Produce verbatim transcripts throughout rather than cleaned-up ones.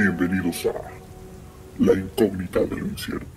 Bienvenidos a La Incógnita de lo Incierto.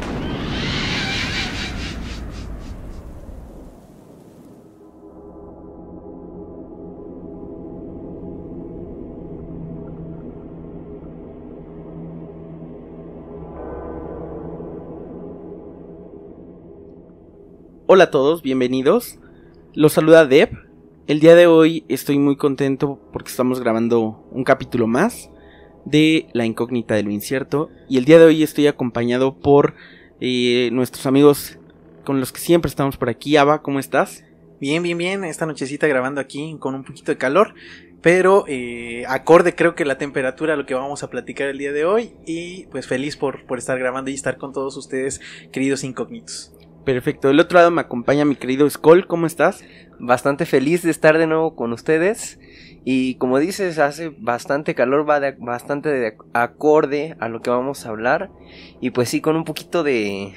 Hola a todos, bienvenidos. Los saluda Deb. El día de hoy estoy muy contento porque estamos grabando un capítulo más de La Incógnita de lo Incierto. Y el día de hoy estoy acompañado por eh, nuestros amigos con los que siempre estamos por aquí. Ava, ¿cómo estás? Bien, bien, bien. Esta nochecita grabando aquí con un poquito de calor, pero eh, acorde creo que la temperatura a lo que vamos a platicar el día de hoy. Y pues feliz por, por estar grabando y estar con todos ustedes, queridos incógnitos. Perfecto, del otro lado me acompaña mi querido Skoll, ¿cómo estás? Bastante feliz de estar de nuevo con ustedes. Y como dices, hace bastante calor, va de, bastante de acorde a lo que vamos a hablar. Y pues sí, con un poquito de,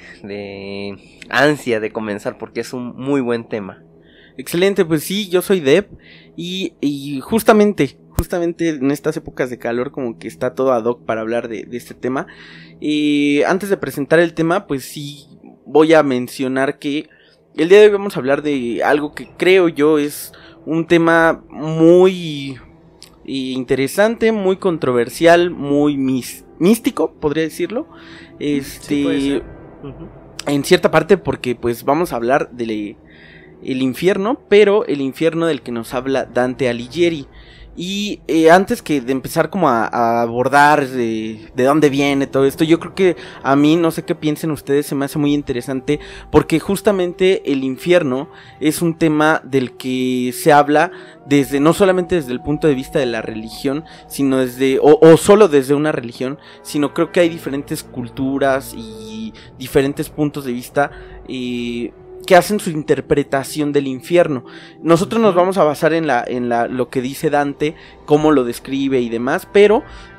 de ansia de comenzar porque es un muy buen tema. Excelente, pues sí, yo soy Deb. Y, y justamente, justamente en estas épocas de calor como que está todo ad hoc para hablar de, de este tema. Y antes de presentar el tema, pues sí, voy a mencionar que el día de hoy vamos a hablar de algo que creo yo es un tema muy interesante, muy controversial, muy mis, místico, podría decirlo. Este, sí, puede ser. Uh-huh. En cierta parte porque pues vamos a hablar del el infierno, pero el infierno del que nos habla Dante Alighieri. Y eh, antes que de empezar como a, a abordar de, de dónde viene todo esto, yo creo que a mí, no sé qué piensen ustedes, se me hace muy interesante porque justamente el infierno es un tema del que se habla desde, no solamente desde el punto de vista de la religión, sino desde, o, o solo desde una religión, sino creo que hay diferentes culturas y diferentes puntos de vista eh, que hacen su interpretación del infierno. Nosotros nos vamos a basar en la en la lo que dice Dante, cómo lo describe y demás, pero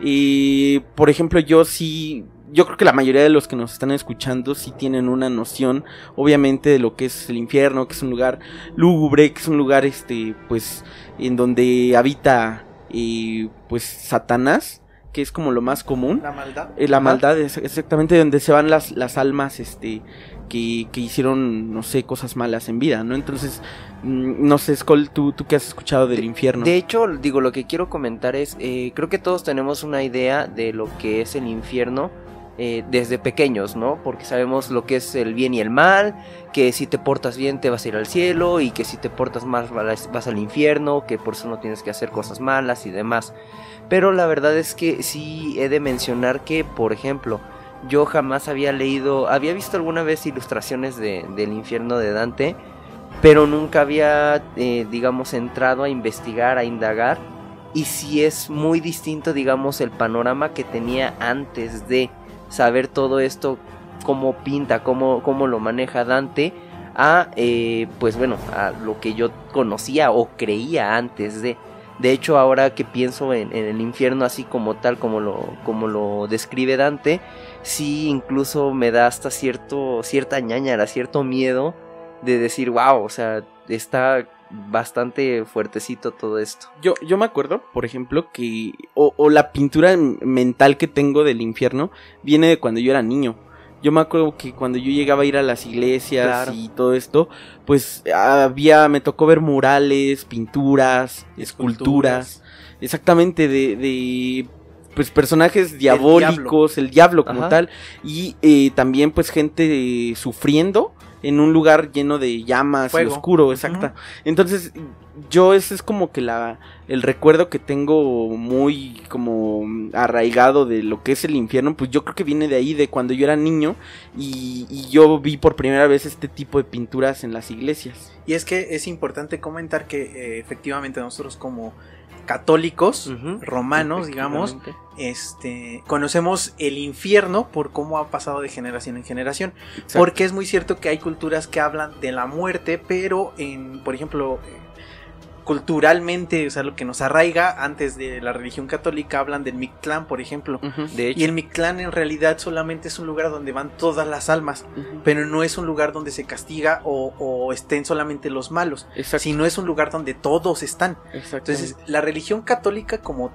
eh, por ejemplo, yo sí, yo creo que la mayoría de los que nos están escuchando sí tienen una noción, obviamente, de lo que es el infierno, que es un lugar lúgubre, que es un lugar este pues en donde habita eh, pues Satanás, que es como lo más común. La maldad. Eh, la maldad es exactamente donde se van las, las almas este que, que hicieron, no sé, cosas malas en vida, ¿no? Entonces, mmm, no sé, Skoll, ¿tú, tú qué has escuchado del de, infierno? De hecho, digo, lo que quiero comentar es, eh, creo que todos tenemos una idea de lo que es el infierno eh, desde pequeños, ¿no? Porque sabemos lo que es el bien y el mal, que si te portas bien te vas a ir al cielo, y que si te portas mal vas al infierno, que por eso no tienes que hacer cosas malas y demás. Pero la verdad es que sí he de mencionar que, por ejemplo, yo jamás había leído, había visto alguna vez ilustraciones de, del infierno de Dante, pero nunca había, eh, digamos, entrado a investigar, a indagar, y sí es muy distinto, digamos, el panorama que tenía antes de saber todo esto, cómo pinta, cómo, cómo lo maneja Dante, a, eh, pues bueno, a lo que yo conocía o creía antes de... De hecho, ahora que pienso en, en el infierno así como tal, como lo, como lo describe Dante, sí incluso me da hasta cierto, cierta ñáñara, cierto miedo de decir, wow, o sea, está bastante fuertecito todo esto. Yo, yo me acuerdo, por ejemplo, que o, o la pintura mental que tengo del infierno viene de cuando yo era niño. Yo me acuerdo que cuando yo llegaba a ir a las iglesias, claro, y todo esto, pues había, me tocó ver murales, pinturas, esculturas, exactamente, de, de pues personajes diabólicos, el diablo, el diablo como Ajá. tal, y eh, también pues gente sufriendo en un lugar lleno de llamas Fuego. y oscuro, exacta. Uh-huh. Entonces, yo ese es como que la el recuerdo que tengo muy como arraigado de lo que es el infierno, pues yo creo que viene de ahí, de cuando yo era niño y, y yo vi por primera vez este tipo de pinturas en las iglesias. Y es que es importante comentar que eh, efectivamente nosotros como católicos, uh-huh, romanos, digamos, este, conocemos el infierno por cómo ha pasado de generación en generación. Exacto. Porque es muy cierto que hay culturas que hablan de la muerte, pero en, por ejemplo, culturalmente, o sea, lo que nos arraiga antes de la religión católica, hablan del Mictlán, por ejemplo. Uh-huh. De hecho. Y el Mictlán en realidad solamente es un lugar donde van todas las almas, uh-huh, pero no es un lugar donde se castiga o, o estén solamente los malos, Exacto. sino es un lugar donde todos están. Entonces, la religión católica como tal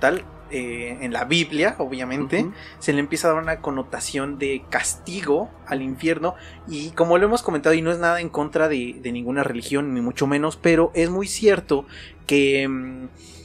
eh, en la Biblia, obviamente, uh-huh. se le empieza a dar una connotación de castigo al infierno, y como lo hemos comentado, y no es nada en contra de, de ninguna religión, ni mucho menos, pero es muy cierto que... Um,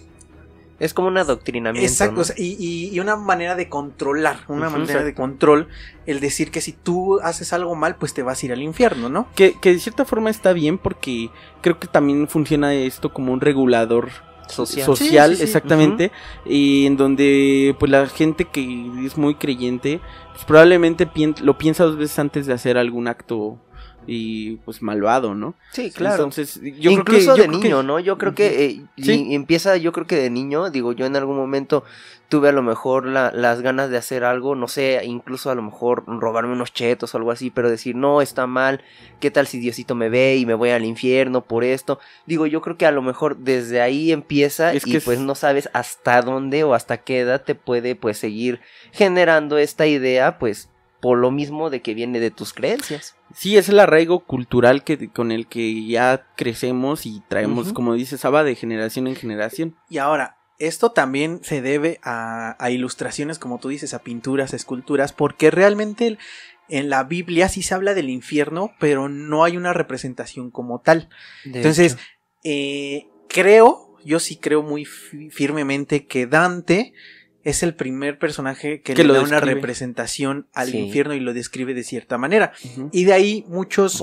es como un adoctrinamiento. Exacto, ¿no? O sea, y, y, y una manera de controlar, una uh-huh, manera exacto. de control, el decir que si tú haces algo mal, pues te vas a ir al infierno, ¿no? Que, que de cierta forma está bien, porque creo que también funciona esto como un regulador social, social sí, sí, sí. exactamente, uh-huh. y en donde pues la gente que es muy creyente, pues probablemente pi- lo piensa dos veces antes de hacer algún acto y pues malvado, ¿no? Sí, claro. Entonces, yo incluso creo que, yo de creo niño, que... ¿no? Yo creo que eh, ¿Sí? empieza, yo creo que de niño, digo, yo en algún momento tuve a lo mejor la, las ganas de hacer algo, no sé, incluso a lo mejor robarme unos chetos o algo así, pero decir, no, está mal, ¿qué tal si Diosito me ve y me voy al infierno por esto? Digo, yo creo que a lo mejor desde ahí empieza es y pues es... no sabes hasta dónde o hasta qué edad te puede pues seguir generando esta idea, pues por lo mismo de que viene de tus creencias. Sí, es el arraigo cultural que con el que ya crecemos y traemos, uh-huh. como dice Saba, de generación en generación. Y ahora, esto también se debe a, a ilustraciones, como tú dices, a pinturas, a esculturas, porque realmente el, en la Biblia sí se habla del infierno, pero no hay una representación como tal. De Entonces, eh, creo, yo sí creo muy fi- firmemente que Dante es el primer personaje que, que le da describe. Una representación al sí. infierno y lo describe de cierta manera. Uh-huh. Y de ahí muchos,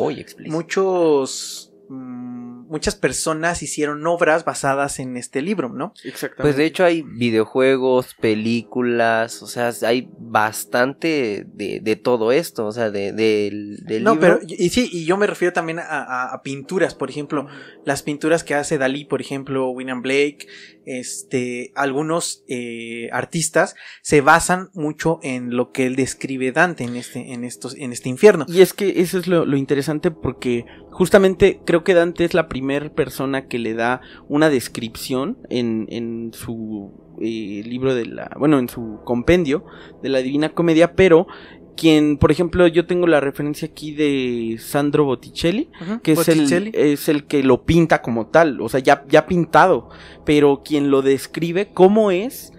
muchos, mmm, muchas personas hicieron obras basadas en este libro, ¿no? Exactamente. Pues de hecho hay videojuegos, películas, o sea, hay bastante de, de todo esto, o sea, de, de, del no, libro. No, pero, y sí, y yo me refiero también a, a, a pinturas, por ejemplo, las pinturas que hace Dalí, por ejemplo, William Blake, este, algunos eh, artistas se basan mucho en lo que él describe Dante en este, en estos, en este infierno. Y es que eso es lo, lo interesante, porque justamente creo que Dante es la primera persona que le da una descripción en, en su eh, libro de la, bueno, en su compendio de la Divina Comedia, pero quien, por ejemplo, yo tengo la referencia aquí de Sandro Botticelli, uh-huh. que Botticelli. Es, el, es el que lo pinta como tal, o sea, ya, ya pintado, pero quien lo describe cómo es,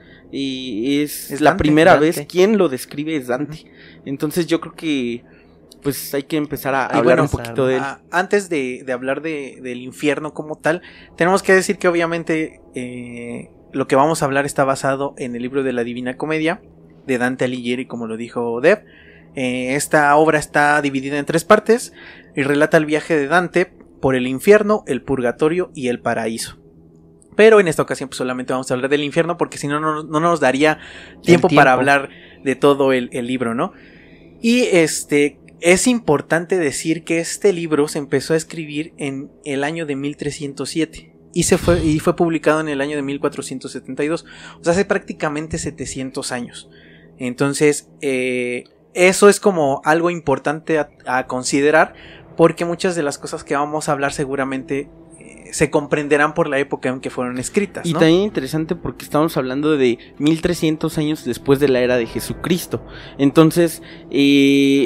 y es, es la Dante, primera Dante. vez quien lo describe es Dante. Uh-huh. Entonces yo creo que pues hay que empezar a y hablar bueno, un poquito de él. A, antes de, de hablar de, del infierno como tal, tenemos que decir que obviamente eh, lo que vamos a hablar está basado en el libro de la Divina Comedia de Dante Alighieri, como lo dijo Dev. Eh, esta obra está dividida en tres partes y relata el viaje de Dante por el infierno, el purgatorio y el paraíso. Pero en esta ocasión pues solamente vamos a hablar del infierno, porque si no, no, no nos daría tiempo, tiempo para hablar de todo el, el libro, ¿no? Y este... es importante decir que este libro se empezó a escribir en el año de mil trescientos siete y, se fue, y fue publicado en el año de mil cuatrocientos setenta y dos, o sea, hace prácticamente setecientos años. Entonces, eh, eso es como algo importante a, a considerar, porque muchas de las cosas que vamos a hablar seguramente eh, se comprenderán por la época en que fueron escritas, ¿no? Y también interesante porque estamos hablando de mil trescientos años después de la era de Jesucristo. Entonces, eh...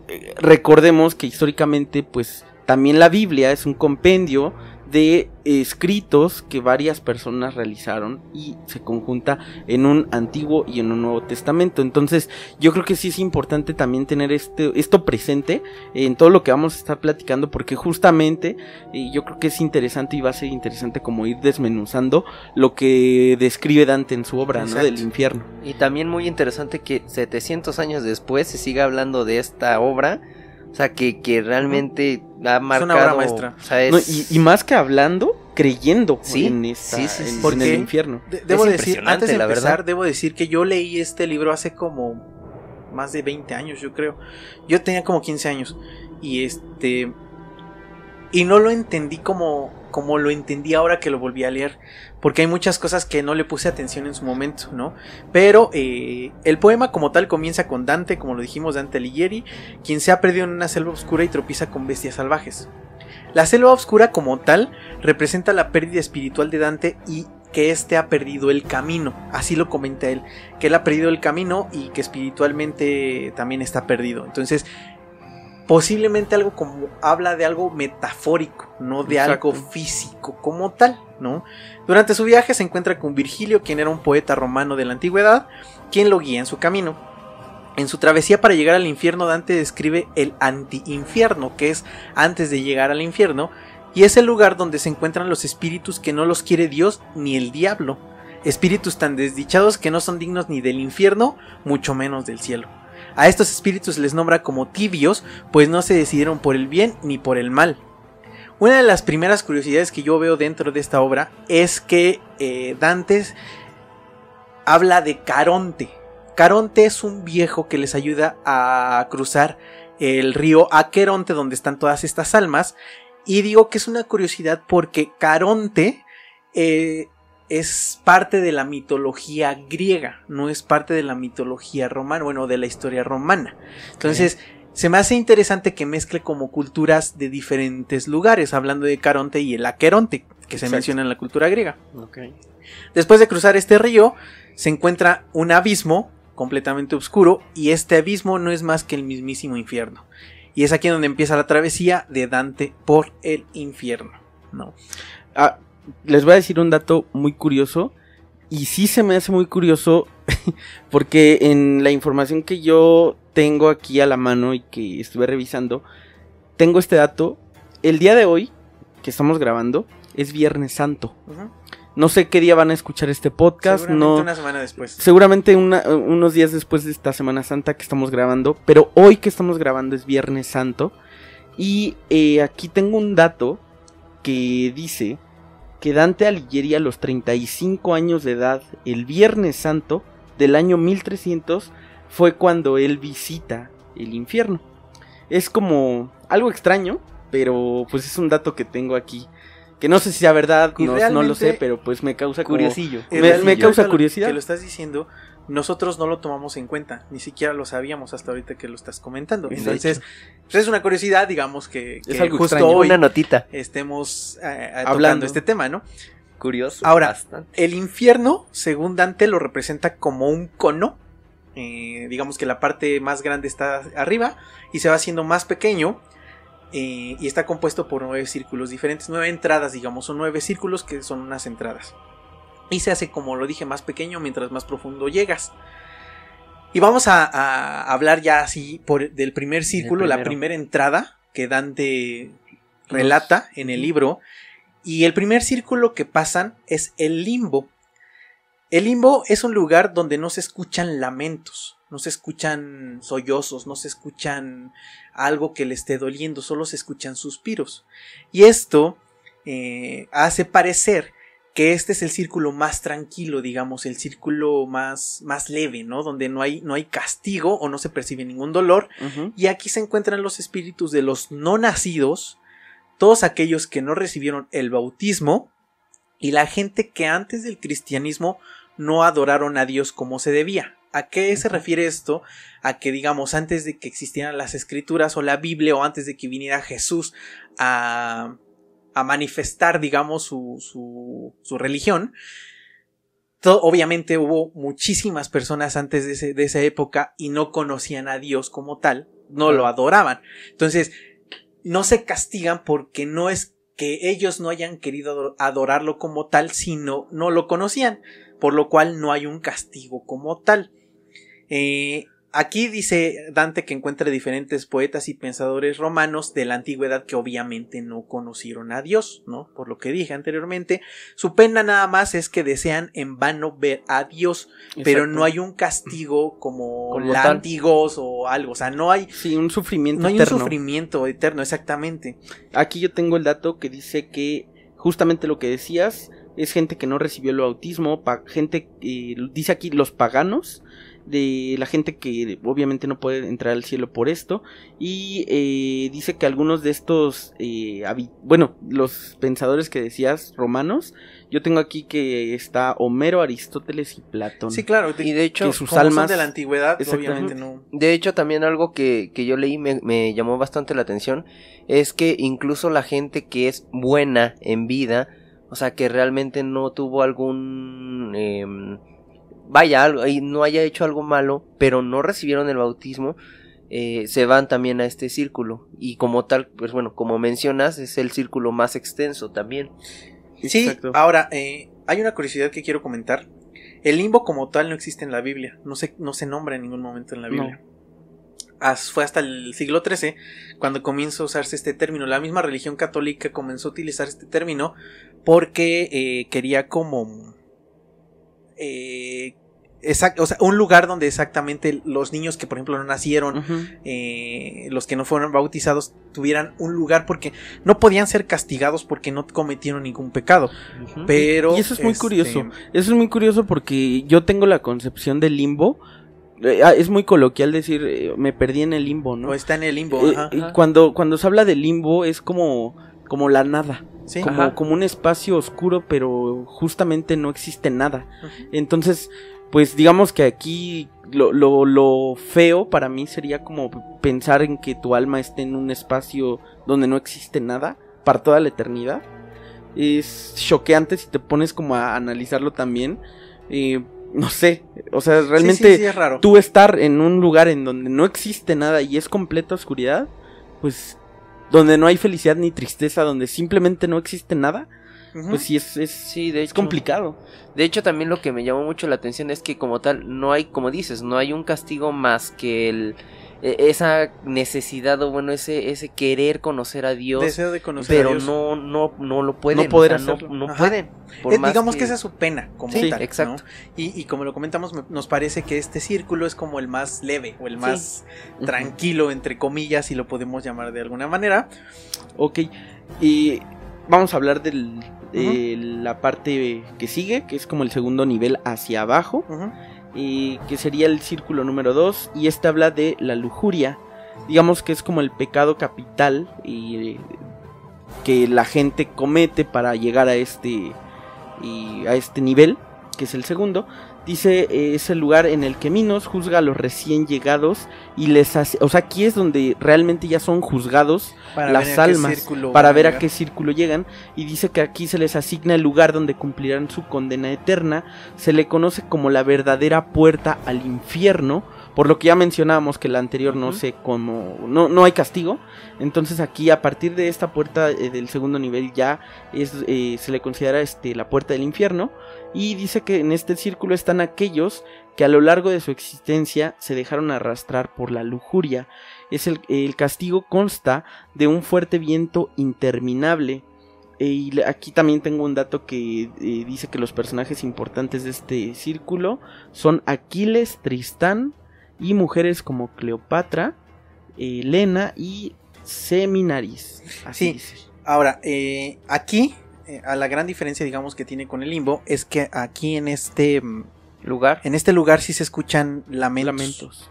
recordemos que históricamente pues también la Biblia es un compendio de escritos que varias personas realizaron y se conjunta en un Antiguo y en un Nuevo Testamento. Entonces yo creo que sí es importante también tener este, esto presente en todo lo que vamos a estar platicando, porque justamente eh, yo creo que es interesante y va a ser interesante como ir desmenuzando lo que describe Dante en su obra, ¿no? Del infierno. Y también muy interesante que setecientos años después se siga hablando de esta obra. O sea, que, que realmente ha marcado... Es una obra maestra. O sea, es... no, y, y más que hablando, creyendo sí, en, esta, sí, sí, sí, en, porque en el infierno. De, debo es decir, antes de la empezar, verdad. debo decir que yo leí este libro hace como más de veinte años, yo creo. Yo tenía como quince años. Y este... Y no lo entendí como, como lo entendí ahora que lo volví a leer, porque hay muchas cosas que no le puse atención en su momento, ¿no? Pero eh, el poema como tal comienza con Dante, como lo dijimos, Dante Alighieri, quien se ha perdido en una selva oscura y tropieza con bestias salvajes. La selva oscura como tal representa la pérdida espiritual de Dante y que éste ha perdido el camino, así lo comenta él, que él ha perdido el camino y que espiritualmente también está perdido. Entonces, posiblemente algo como habla de algo metafórico, no de Exacto. algo físico como tal, ¿no? Durante su viaje se encuentra con Virgilio, quien era un poeta romano de la antigüedad, quien lo guía en su camino. En su travesía para llegar al infierno, Dante describe el anti-infierno, que es antes de llegar al infierno, y es el lugar donde se encuentran los espíritus que no los quiere Dios ni el diablo, espíritus tan desdichados que no son dignos ni del infierno, mucho menos del cielo. A estos espíritus les nombra como tibios, pues no se decidieron por el bien ni por el mal. Una de las primeras curiosidades que yo veo dentro de esta obra es que eh, Dante habla de Caronte. Caronte es un viejo que les ayuda a cruzar el río Aqueronte, donde están todas estas almas. Y digo que es una curiosidad porque Caronte eh, es parte de la mitología griega, no es parte de la mitología romana, bueno, de la historia romana. Entonces, okay. Se me hace interesante que mezcle como culturas de diferentes lugares, hablando de Caronte y el Aqueronte, que Exacto. se menciona en la cultura griega. Okay. Después de cruzar este río, se encuentra un abismo completamente oscuro, y este abismo no es más que el mismísimo infierno. Y es aquí donde empieza la travesía de Dante por el infierno, ¿no? Ah, les voy a decir un dato muy curioso, y sí se me hace muy curioso, porque en la información que yo tengo aquí a la mano y que estuve revisando, tengo este dato. El día de hoy, que estamos grabando, es Viernes Santo. Uh-huh. No sé qué día van a escuchar este podcast. Seguramente no, una semana después. Seguramente una, unos días después de esta Semana Santa que estamos grabando. Pero hoy que estamos grabando es Viernes Santo. Y eh, aquí tengo un dato que dice que Dante Alighieri, a los treinta y cinco años de edad, el Viernes Santo del año mil trescientos, fue cuando él visita el infierno. Es como algo extraño, pero pues es un dato que tengo aquí. Que no sé si sea verdad, no, no lo sé, pero pues me causa curiosillo. Como, me, me causa curiosidad. Que lo estás diciendo, nosotros no lo tomamos en cuenta, ni siquiera lo sabíamos hasta ahorita que lo estás comentando. Entonces, pues es una curiosidad, digamos que, que es algo justo extraño. hoy una notita. estemos eh, hablando tocando este tema, ¿no? Curioso. Ahora, bastante. El infierno, según Dante, lo representa como un cono. Eh, digamos que la parte más grande está arriba y se va haciendo más pequeño. Eh, y está compuesto por nueve círculos diferentes, nueve entradas, digamos, son nueve círculos que son unas entradas. Y se hace, como lo dije, más pequeño mientras más profundo llegas. Y vamos a, a hablar ya así por, del primer círculo, la primera entrada que Dante relata en el libro. Y el primer círculo que pasan es el limbo. El limbo es un lugar donde no se escuchan lamentos, no se escuchan sollozos, no se escuchan algo que le esté doliendo, solo se escuchan suspiros. Y esto eh, hace parecer que este es el círculo más tranquilo, digamos, el círculo más, más leve, ¿no? Donde no hay, no hay castigo o no se percibe ningún dolor. Uh-huh. Y aquí se encuentran los espíritus de los no nacidos, todos aquellos que no recibieron el bautismo y la gente que antes del cristianismo no adoraron a Dios como se debía. ¿A qué se refiere esto? A que, digamos, antes de que existieran las escrituras o la Biblia, o antes de que viniera Jesús a, a manifestar, digamos, su, su, su religión, todo, obviamente hubo muchísimas personas antes de, ese, de esa época y no conocían a Dios como tal, no lo adoraban. Entonces, no se castigan porque no es que ellos no hayan querido adorarlo como tal, sino no lo conocían, por lo cual no hay un castigo como tal. Eh, aquí dice Dante que encuentra diferentes poetas y pensadores romanos de la antigüedad que obviamente no conocieron a Dios, ¿no? Por lo que dije anteriormente, su pena nada más es que desean en vano ver a Dios. Exacto. Pero no hay un castigo como, como látigos tal. O algo, o sea, no hay... Sí, un sufrimiento no hay eterno. un sufrimiento eterno, exactamente. Aquí yo tengo el dato que dice que justamente lo que decías es gente que no recibió el bautismo, pa- gente, eh, dice aquí los paganos, de la gente que obviamente no puede entrar al cielo por esto, y eh, dice que algunos de estos eh, habi- bueno, los pensadores que decías romanos, yo tengo aquí que está Homero, Aristóteles y Platón. Sí, claro, y de hecho que sus como almas son de la antigüedad, obviamente no. De hecho, también algo que, que yo leí me, me llamó bastante la atención es que incluso la gente que es buena en vida, o sea, que realmente no tuvo algún eh, vaya, no haya hecho algo malo, pero no recibieron el bautismo, eh, se van también a este círculo. Y como tal, pues bueno, como mencionas, es el círculo más extenso también. Sí, Exacto. ahora, eh, hay una curiosidad que quiero comentar. El limbo como tal no existe en la Biblia, no se, no se nombra en ningún momento en la Biblia. No. As, fue hasta el siglo trece cuando comienza a usarse este término. La misma religión católica comenzó a utilizar este término porque eh, quería como... Eh, exact, o sea, un lugar donde exactamente los niños que por ejemplo no nacieron, Uh-huh. eh, los que no fueron bautizados, tuvieran un lugar porque no podían ser castigados porque no cometieron ningún pecado. Ujú. Pero Y eso es muy este, curioso. Eso es muy curioso porque yo tengo la concepción del limbo. Eh, ah, es muy coloquial decir, eh, me perdí en el limbo, ¿no? O está en el limbo. Eh, Ajá. y cuando, cuando se habla de limbo es como, como la nada. Sí. Como, Ajá. como un espacio oscuro, pero justamente no existe nada. Ujú. Entonces, pues digamos que aquí lo, lo, lo feo para mí sería como pensar en que tu alma esté en un espacio donde no existe nada para toda la eternidad. Es choqueante si te pones como a analizarlo también. Eh, no sé, o sea, realmente Sí, sí, sí, es raro. tú estar en un lugar en donde no existe nada y es completa oscuridad, pues donde no hay felicidad ni tristeza, donde simplemente no existe nada, Ujú. pues sí es, es, Sí, de es hecho. complicado. De hecho, también lo que me llamó mucho la atención es que como tal, no hay, como dices, no hay un castigo más que el e- esa necesidad o bueno, ese, ese querer conocer a Dios, Deseo de conocer pero a Dios. no, no, no lo pueden, No poder o sea, no, hacerlo. no Ajá. pueden. por Eh, más digamos que... esa es su pena como Sí, tal, ¿no? exacto. Y, y como lo comentamos, me- nos parece que este círculo es como el más leve o el Sí. más Ujú. tranquilo, entre comillas, si lo podemos llamar de alguna manera. Ok, y vamos a hablar del, de la parte que sigue, que es como el segundo nivel hacia abajo, Ujú. y que sería el círculo número dos, y este habla de la lujuria. Digamos que es como el pecado capital y, eh, que la gente comete para llegar a este, y a este nivel, que es el segundo. Dice, eh, es el lugar en el que Minos juzga a los recién llegados y les hace, o sea, aquí es donde realmente ya son juzgados Para las ver a qué almas, círculo para van a ver a llegar. qué círculo llegan, y dice que aquí se les asigna el lugar donde cumplirán su condena eterna. Se le conoce como la verdadera puerta al infierno, por lo que ya mencionábamos que la anterior no Ujú. sé cómo, no, no hay castigo. Entonces aquí a partir de esta puerta eh, del segundo nivel ya es, eh, se le considera este, la puerta del infierno, y dice que en este círculo están aquellos que a lo largo de su existencia se dejaron arrastrar por la lujuria. Es el, el castigo consta de un fuerte viento interminable. Eh, y le- aquí también tengo un dato que eh, dice que los personajes importantes de este círculo son Aquiles, Tristán y mujeres como Cleopatra, eh, Helena y Seminaris. Así Sí. dice. Ahora, eh, aquí, eh, a la gran diferencia, digamos, que tiene con el limbo, es que aquí en este, mm, lugar. en este lugar sí se escuchan lamentos. Lamentos.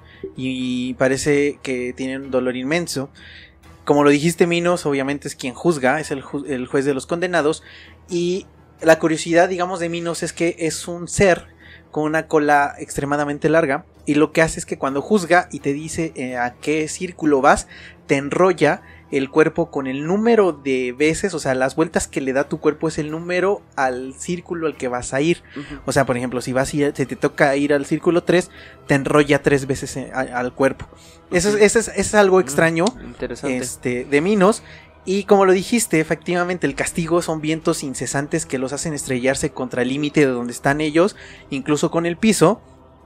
Y parece que tienen un dolor inmenso. Como lo dijiste, Minos obviamente es quien juzga, es el, ju- el juez de los condenados. Y la curiosidad, digamos, de Minos es que es un ser con una cola extremadamente larga. Y lo que hace es que cuando juzga y te dice eh, a qué círculo vas, te enrolla el cuerpo con el número de veces, o sea, las vueltas que le da tu cuerpo es el número al círculo al que vas a ir. Ujú. O sea, por ejemplo, si vas a ir, si te toca ir al círculo tres, te enrolla tres veces en- a- al cuerpo. Eso, es, Ok. eso es, eso es algo extraño Interesante. este, de Minos. Y como lo dijiste, efectivamente, el castigo son vientos incesantes que los hacen estrellarse contra el límite de donde están ellos, incluso con el piso.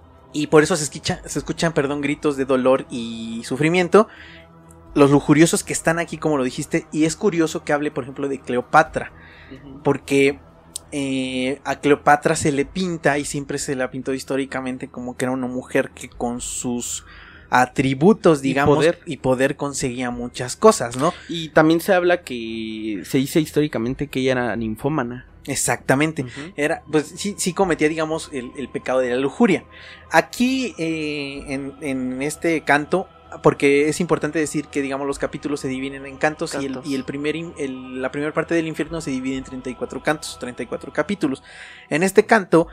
Y por eso se, escucha, se escuchan perdón, gritos de dolor y sufrimiento. Los lujuriosos que están aquí, como lo dijiste. Y es curioso que hable, por ejemplo, de Cleopatra. Ujú. Porque eh, a Cleopatra se le pinta, y siempre se la pintó históricamente, como que era una mujer que con sus atributos, Y digamos, poder. y poder conseguía muchas cosas, ¿no? Y también se habla que se dice históricamente que ella era ninfómana. Exactamente. Ujú. Era, pues sí, sí cometía, digamos, el, el pecado de la lujuria. Aquí, eh, en, en este canto, porque es importante decir que, digamos, los capítulos se dividen en cantos, Cantos. y, el, y el primer, in- el- la primera parte del infierno se divide en treinta y cuatro cantos, treinta y cuatro capítulos. En este canto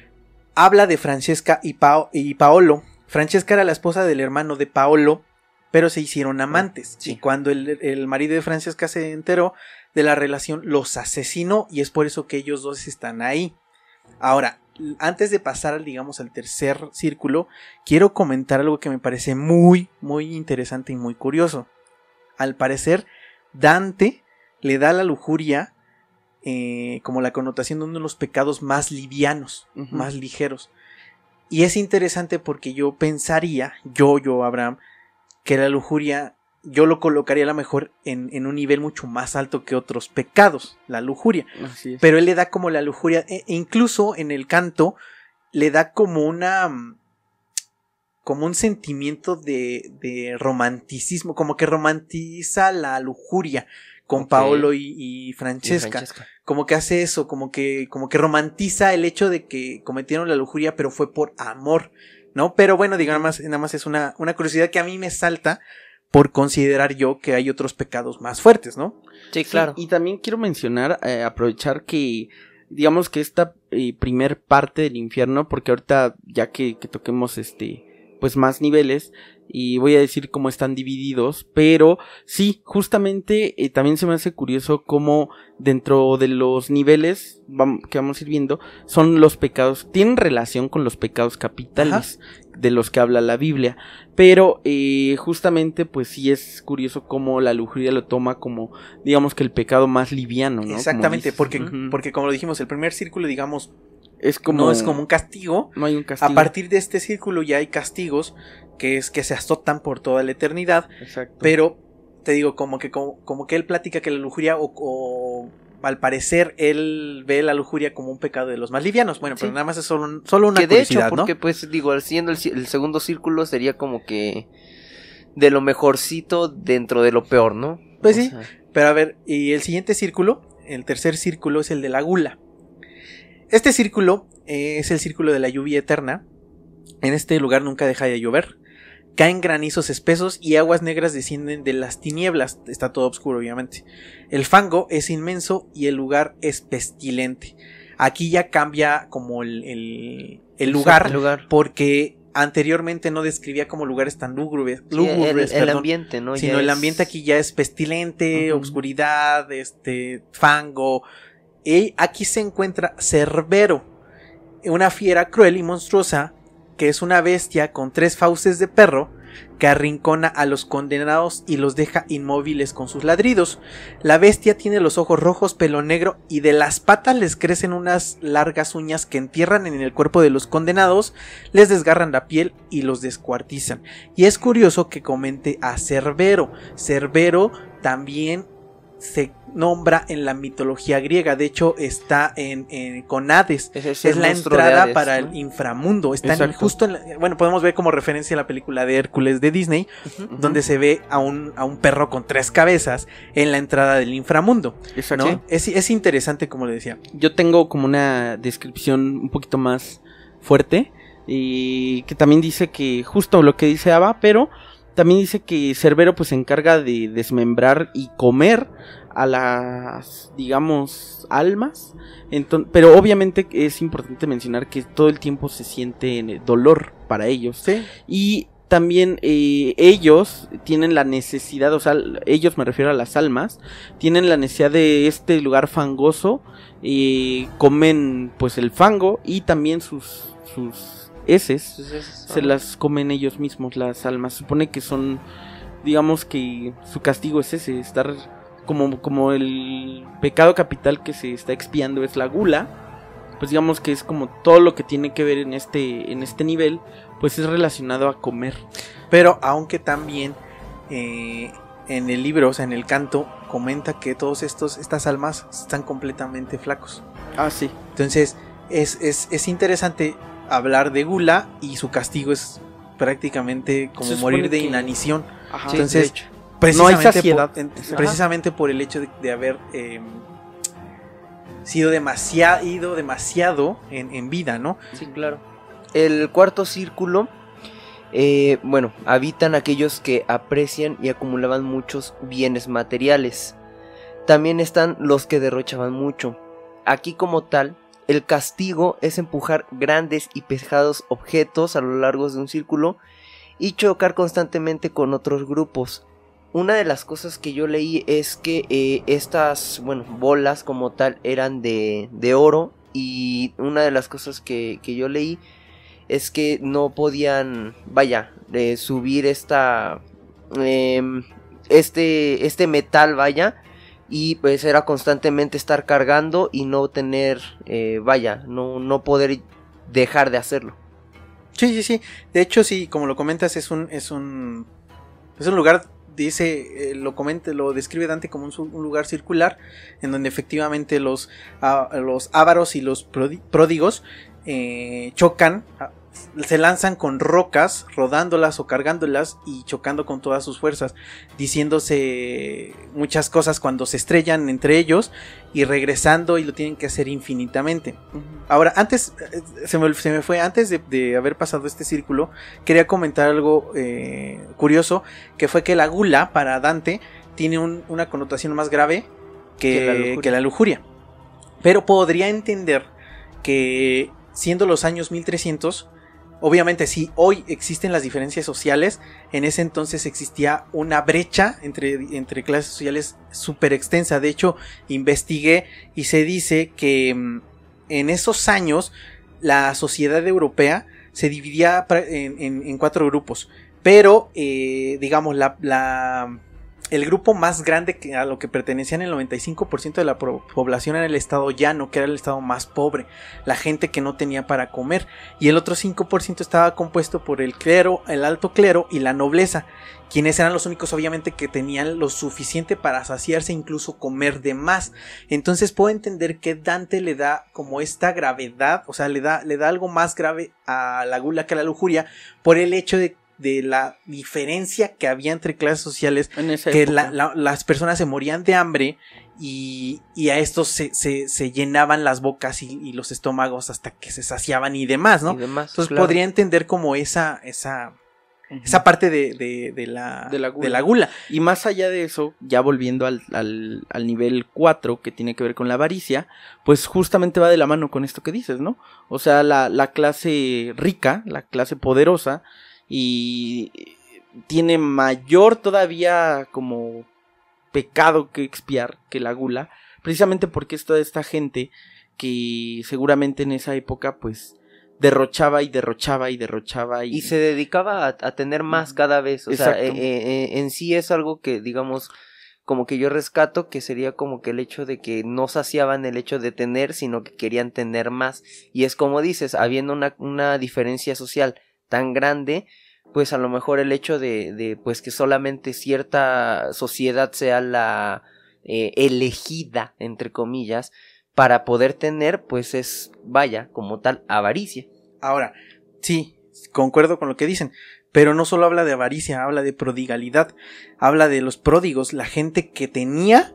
habla de Francesca y, Pao- y Paolo. Francesca era la esposa del hermano de Paolo, pero se hicieron amantes. sí. Y cuando el, el marido de Francesca se enteró de la relación, los asesinó, y es por eso que ellos dos están ahí. Ahora, antes de pasar, al, digamos, al tercer círculo, quiero comentar algo que me parece muy, muy interesante y muy curioso. Al parecer, Dante le da a la lujuria eh, como la connotación de uno de los pecados más livianos, uh-huh. más ligeros. Y es interesante porque yo pensaría, yo, yo, Abraham, que la lujuria, yo lo colocaría a lo mejor en, en un nivel mucho más alto que otros pecados, la lujuria. Así es. Pero él le da como la lujuria, e incluso en el canto, le da como una, como un sentimiento de, de romanticismo, como que romantiza la lujuria con okay. Paolo y, y, Francesca. y Francesca. Como que hace eso, como que, como que romantiza el hecho de que cometieron la lujuria, pero fue por amor, ¿no? Pero bueno, digamos, nada más, nada más es una, una curiosidad que a mí me salta por considerar yo que hay otros pecados más fuertes, ¿no? Sí, claro. Sí, y también quiero mencionar, eh, aprovechar que, digamos que esta eh, primer parte del infierno, porque ahorita ya que, que toquemos este, pues más niveles, y voy a decir cómo están divididos, pero sí, justamente eh, también se me hace curioso cómo dentro de los niveles vamos, que vamos a ir viendo, son los pecados, tienen relación con los pecados capitales, ajá. de los que habla la Biblia, pero eh, justamente pues sí es curioso cómo la lujuria lo toma como, digamos que el pecado más liviano, ¿no? Exactamente, como porque, uh-huh. porque como lo dijimos, el primer círculo, digamos, es como, no es como un castigo. No hay un castigo. A partir de este círculo ya hay castigos que es que se azotan por toda la eternidad. Exacto. Pero te digo, como que como, como que él platica que la lujuria o, o al parecer él ve la lujuria como un pecado de los más livianos. Bueno, sí. pero nada más es solo, solo una que de curiosidad, hecho, porque ¿no? pues digo, siendo el, el segundo círculo sería como que de lo mejorcito dentro de lo peor, ¿no? Pues o sí, sea. Pero a ver, y el siguiente círculo, el tercer círculo es el de la gula. Este círculo eh, es el círculo de la lluvia eterna. En este lugar nunca deja de llover. Caen granizos espesos y aguas negras descienden de las tinieblas. Está todo oscuro, obviamente. El fango es inmenso y el lugar es pestilente. Aquí ya cambia como el, el, el, lugar, el lugar, porque anteriormente no describía como lugares tan lúgubres, sí, lúgubres el, el ambiente, ¿no? Sino ya el es... ambiente aquí ya es pestilente, uh-huh. oscuridad, este, fango. Y aquí se encuentra Cerbero, una fiera cruel y monstruosa que es una bestia con tres fauces de perro que arrincona a los condenados y los deja inmóviles con sus ladridos. La bestia tiene los ojos rojos, pelo negro y de las patas les crecen unas largas uñas que entierran en el cuerpo de los condenados, les desgarran la piel y los descuartizan. Y es curioso que comente a Cerbero. Cerbero también se nombra en la mitología griega, de hecho está en, en con Hades, es, es, es la entrada Hades, para ¿no? el inframundo, está en, justo en la, bueno, podemos ver como referencia a la película de Hércules de Disney, uh-huh, donde uh-huh. se ve a un, a un perro con tres cabezas en la entrada del inframundo, ¿no? Sí. Es, es interesante, como le decía. Yo tengo como una descripción un poquito más fuerte, y que también dice que justo lo que dice Ava, pero también dice que Cerbero pues se encarga de desmembrar y comer a las, digamos, almas. Entonces, pero obviamente es importante mencionar que todo el tiempo se siente dolor para ellos. Sí. Y también eh, ellos tienen la necesidad, o sea, ellos me refiero a las almas, tienen la necesidad de este lugar fangoso, eh, comen pues el fango y también sus... sus heces, es, se las comen ellos mismos las almas. Se supone que son, digamos que su castigo es ese, estar como, como el pecado capital que se está expiando es la gula, pues digamos que es como todo lo que tiene que ver en este, en este nivel, pues es relacionado a comer. Pero aunque también eh, en el libro, o sea en el canto, comenta que todos estos, estas almas están completamente flacos. Ah, sí. Entonces es, es, es interesante hablar de gula y su castigo es prácticamente como morir de que... inanición. Ajá, entonces de precisamente, no hay saciedad. Por, en, precisamente por el hecho de, de haber eh, sido demasiado, ido demasiado en, en vida, ¿no? Sí, claro. El cuarto círculo, eh, bueno, habitan aquellos que aprecian y acumulaban muchos bienes materiales. También están los que derrochaban mucho. Aquí como tal, el castigo es empujar grandes y pesados objetos a lo largo de un círculo y chocar constantemente con otros grupos. Una de las cosas que yo leí es que eh, estas, bueno, bolas como tal eran de, de oro y una de las cosas que, que yo leí es que no podían, vaya, eh, subir esta, eh, este, este metal, vaya, y pues era constantemente estar cargando y no tener, eh, vaya, no, no poder dejar de hacerlo. Sí, sí, sí. De hecho, sí, como lo comentas, es un, es un, es un lugar, dice, eh, lo comenta, lo describe Dante como un, un lugar circular, en donde efectivamente los, a, los ávaros y los pródigos eh, chocan, se lanzan con rocas, rodándolas o cargándolas y chocando con todas sus fuerzas, diciéndose muchas cosas cuando se estrellan entre ellos y regresando, y lo tienen que hacer infinitamente. Uh-huh. Ahora, antes, se me, se me fue, antes de, de haber pasado este círculo, quería comentar algo eh, curioso, que fue que la gula para Dante tiene un, una connotación más grave que, que, la lujuria. que la lujuria. Pero podría entender que, siendo los años mil trescientos, obviamente sí, hoy existen las diferencias sociales, en ese entonces existía una brecha entre, entre clases sociales súper extensa. De hecho, investigué y se dice que en esos años la sociedad europea se dividía en, en, en cuatro grupos, pero eh, digamos la... la el grupo más grande que a lo que pertenecían el noventa y cinco por ciento de la población era el estado llano, que era el estado más pobre, la gente que no tenía para comer, y el otro cinco por ciento estaba compuesto por el clero, el alto clero y la nobleza, quienes eran los únicos obviamente que tenían lo suficiente para saciarse, incluso comer de más. Entonces puedo entender que Dante le da como esta gravedad, o sea, le da, le da algo más grave a la gula que a la lujuria, por el hecho de de la diferencia que había entre clases sociales, que la, la, las personas se morían de hambre y, y a estos se, se, se llenaban las bocas y, y los estómagos hasta que se saciaban y demás, ¿no? Y demás, entonces claro, podría entender como esa, esa, uh-huh, esa parte de, de, de, la, de, la gula. de la gula. Y más allá de eso, ya volviendo al, al, al nivel cuatro, que tiene que ver con la avaricia, pues justamente va de la mano con esto que dices, ¿no? O sea, la, la clase rica, la clase poderosa, y tiene mayor todavía como pecado que expiar que la gula, precisamente porque es toda esta gente que seguramente en esa época pues derrochaba y derrochaba y derrochaba y, y se dedicaba a, a tener más cada vez. O Exacto. sea, eh, eh, en sí es algo que digamos como que yo rescato, que sería como que el hecho de que no saciaban el hecho de tener, sino que querían tener más, y es como dices, habiendo una, una diferencia social tan grande, pues a lo mejor el hecho de, de pues que solamente cierta sociedad sea la eh, elegida, entre comillas, para poder tener, pues es, vaya, como tal, avaricia. Ahora, sí, concuerdo con lo que dicen, pero no solo habla de avaricia, habla de prodigalidad, habla de los pródigos, la gente que tenía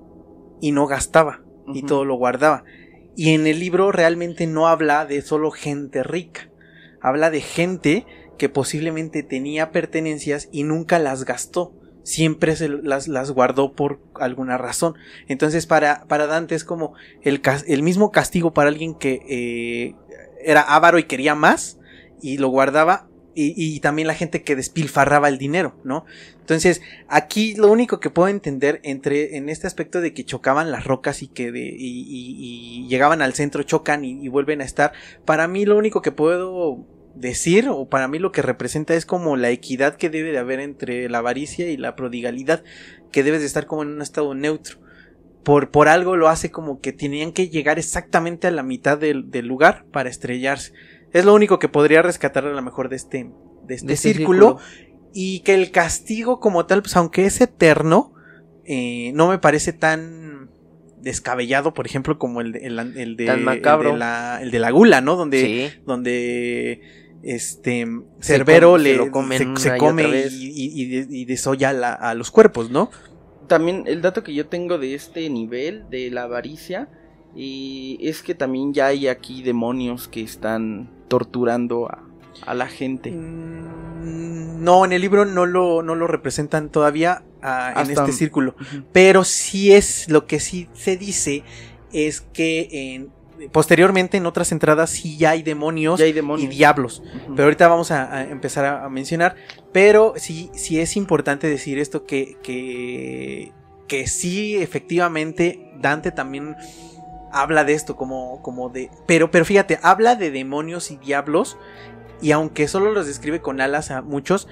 y no gastaba, uh-huh, y todo lo guardaba. Y en el libro realmente no habla de solo gente rica, habla de gente que posiblemente tenía pertenencias y nunca las gastó, siempre se las, las guardó por alguna razón. Entonces para, para Dante es como el, el mismo castigo para alguien que eh, era avaro y quería más y lo guardaba, y, y también la gente que despilfarraba el dinero, ¿no? Entonces aquí lo único que puedo entender entre en este aspecto de que chocaban las rocas y que de, y, y, y llegaban al centro, chocan y, y vuelven a estar, para mí lo único que puedo decir, o para mí lo que representa es como la equidad que debe de haber entre la avaricia y la prodigalidad, que debes de estar como en un estado neutro. Por, por algo lo hace como que tenían que llegar exactamente a la mitad del, del lugar para estrellarse. Es lo único que podría rescatar a lo mejor de este, de este, de este círculo, círculo. Y que el castigo como tal, pues aunque es eterno, eh, no me parece tan descabellado, por ejemplo, como el de, el, el de, tan macabro. El de la, el de la gula, ¿no? Donde, sí, donde este Cerbero le se, se, se come y, y, y, y desolla la, a los cuerpos, ¿no? También el dato que yo tengo de este nivel de la avaricia y es que también ya hay aquí demonios que están torturando a, a la gente. Mm, no, en el libro no lo, no lo representan todavía uh, en este círculo, uh-huh, pero sí es lo que sí se dice es que en posteriormente en otras entradas sí ya hay demonios, ya hay demonios. y diablos, uh-huh, pero ahorita vamos a, a empezar a, a mencionar, pero sí, sí es importante decir esto que, que, que sí efectivamente Dante también habla de esto, como, como de... Pero, pero fíjate, habla de demonios y diablos, y aunque solo los describe con alas a muchos,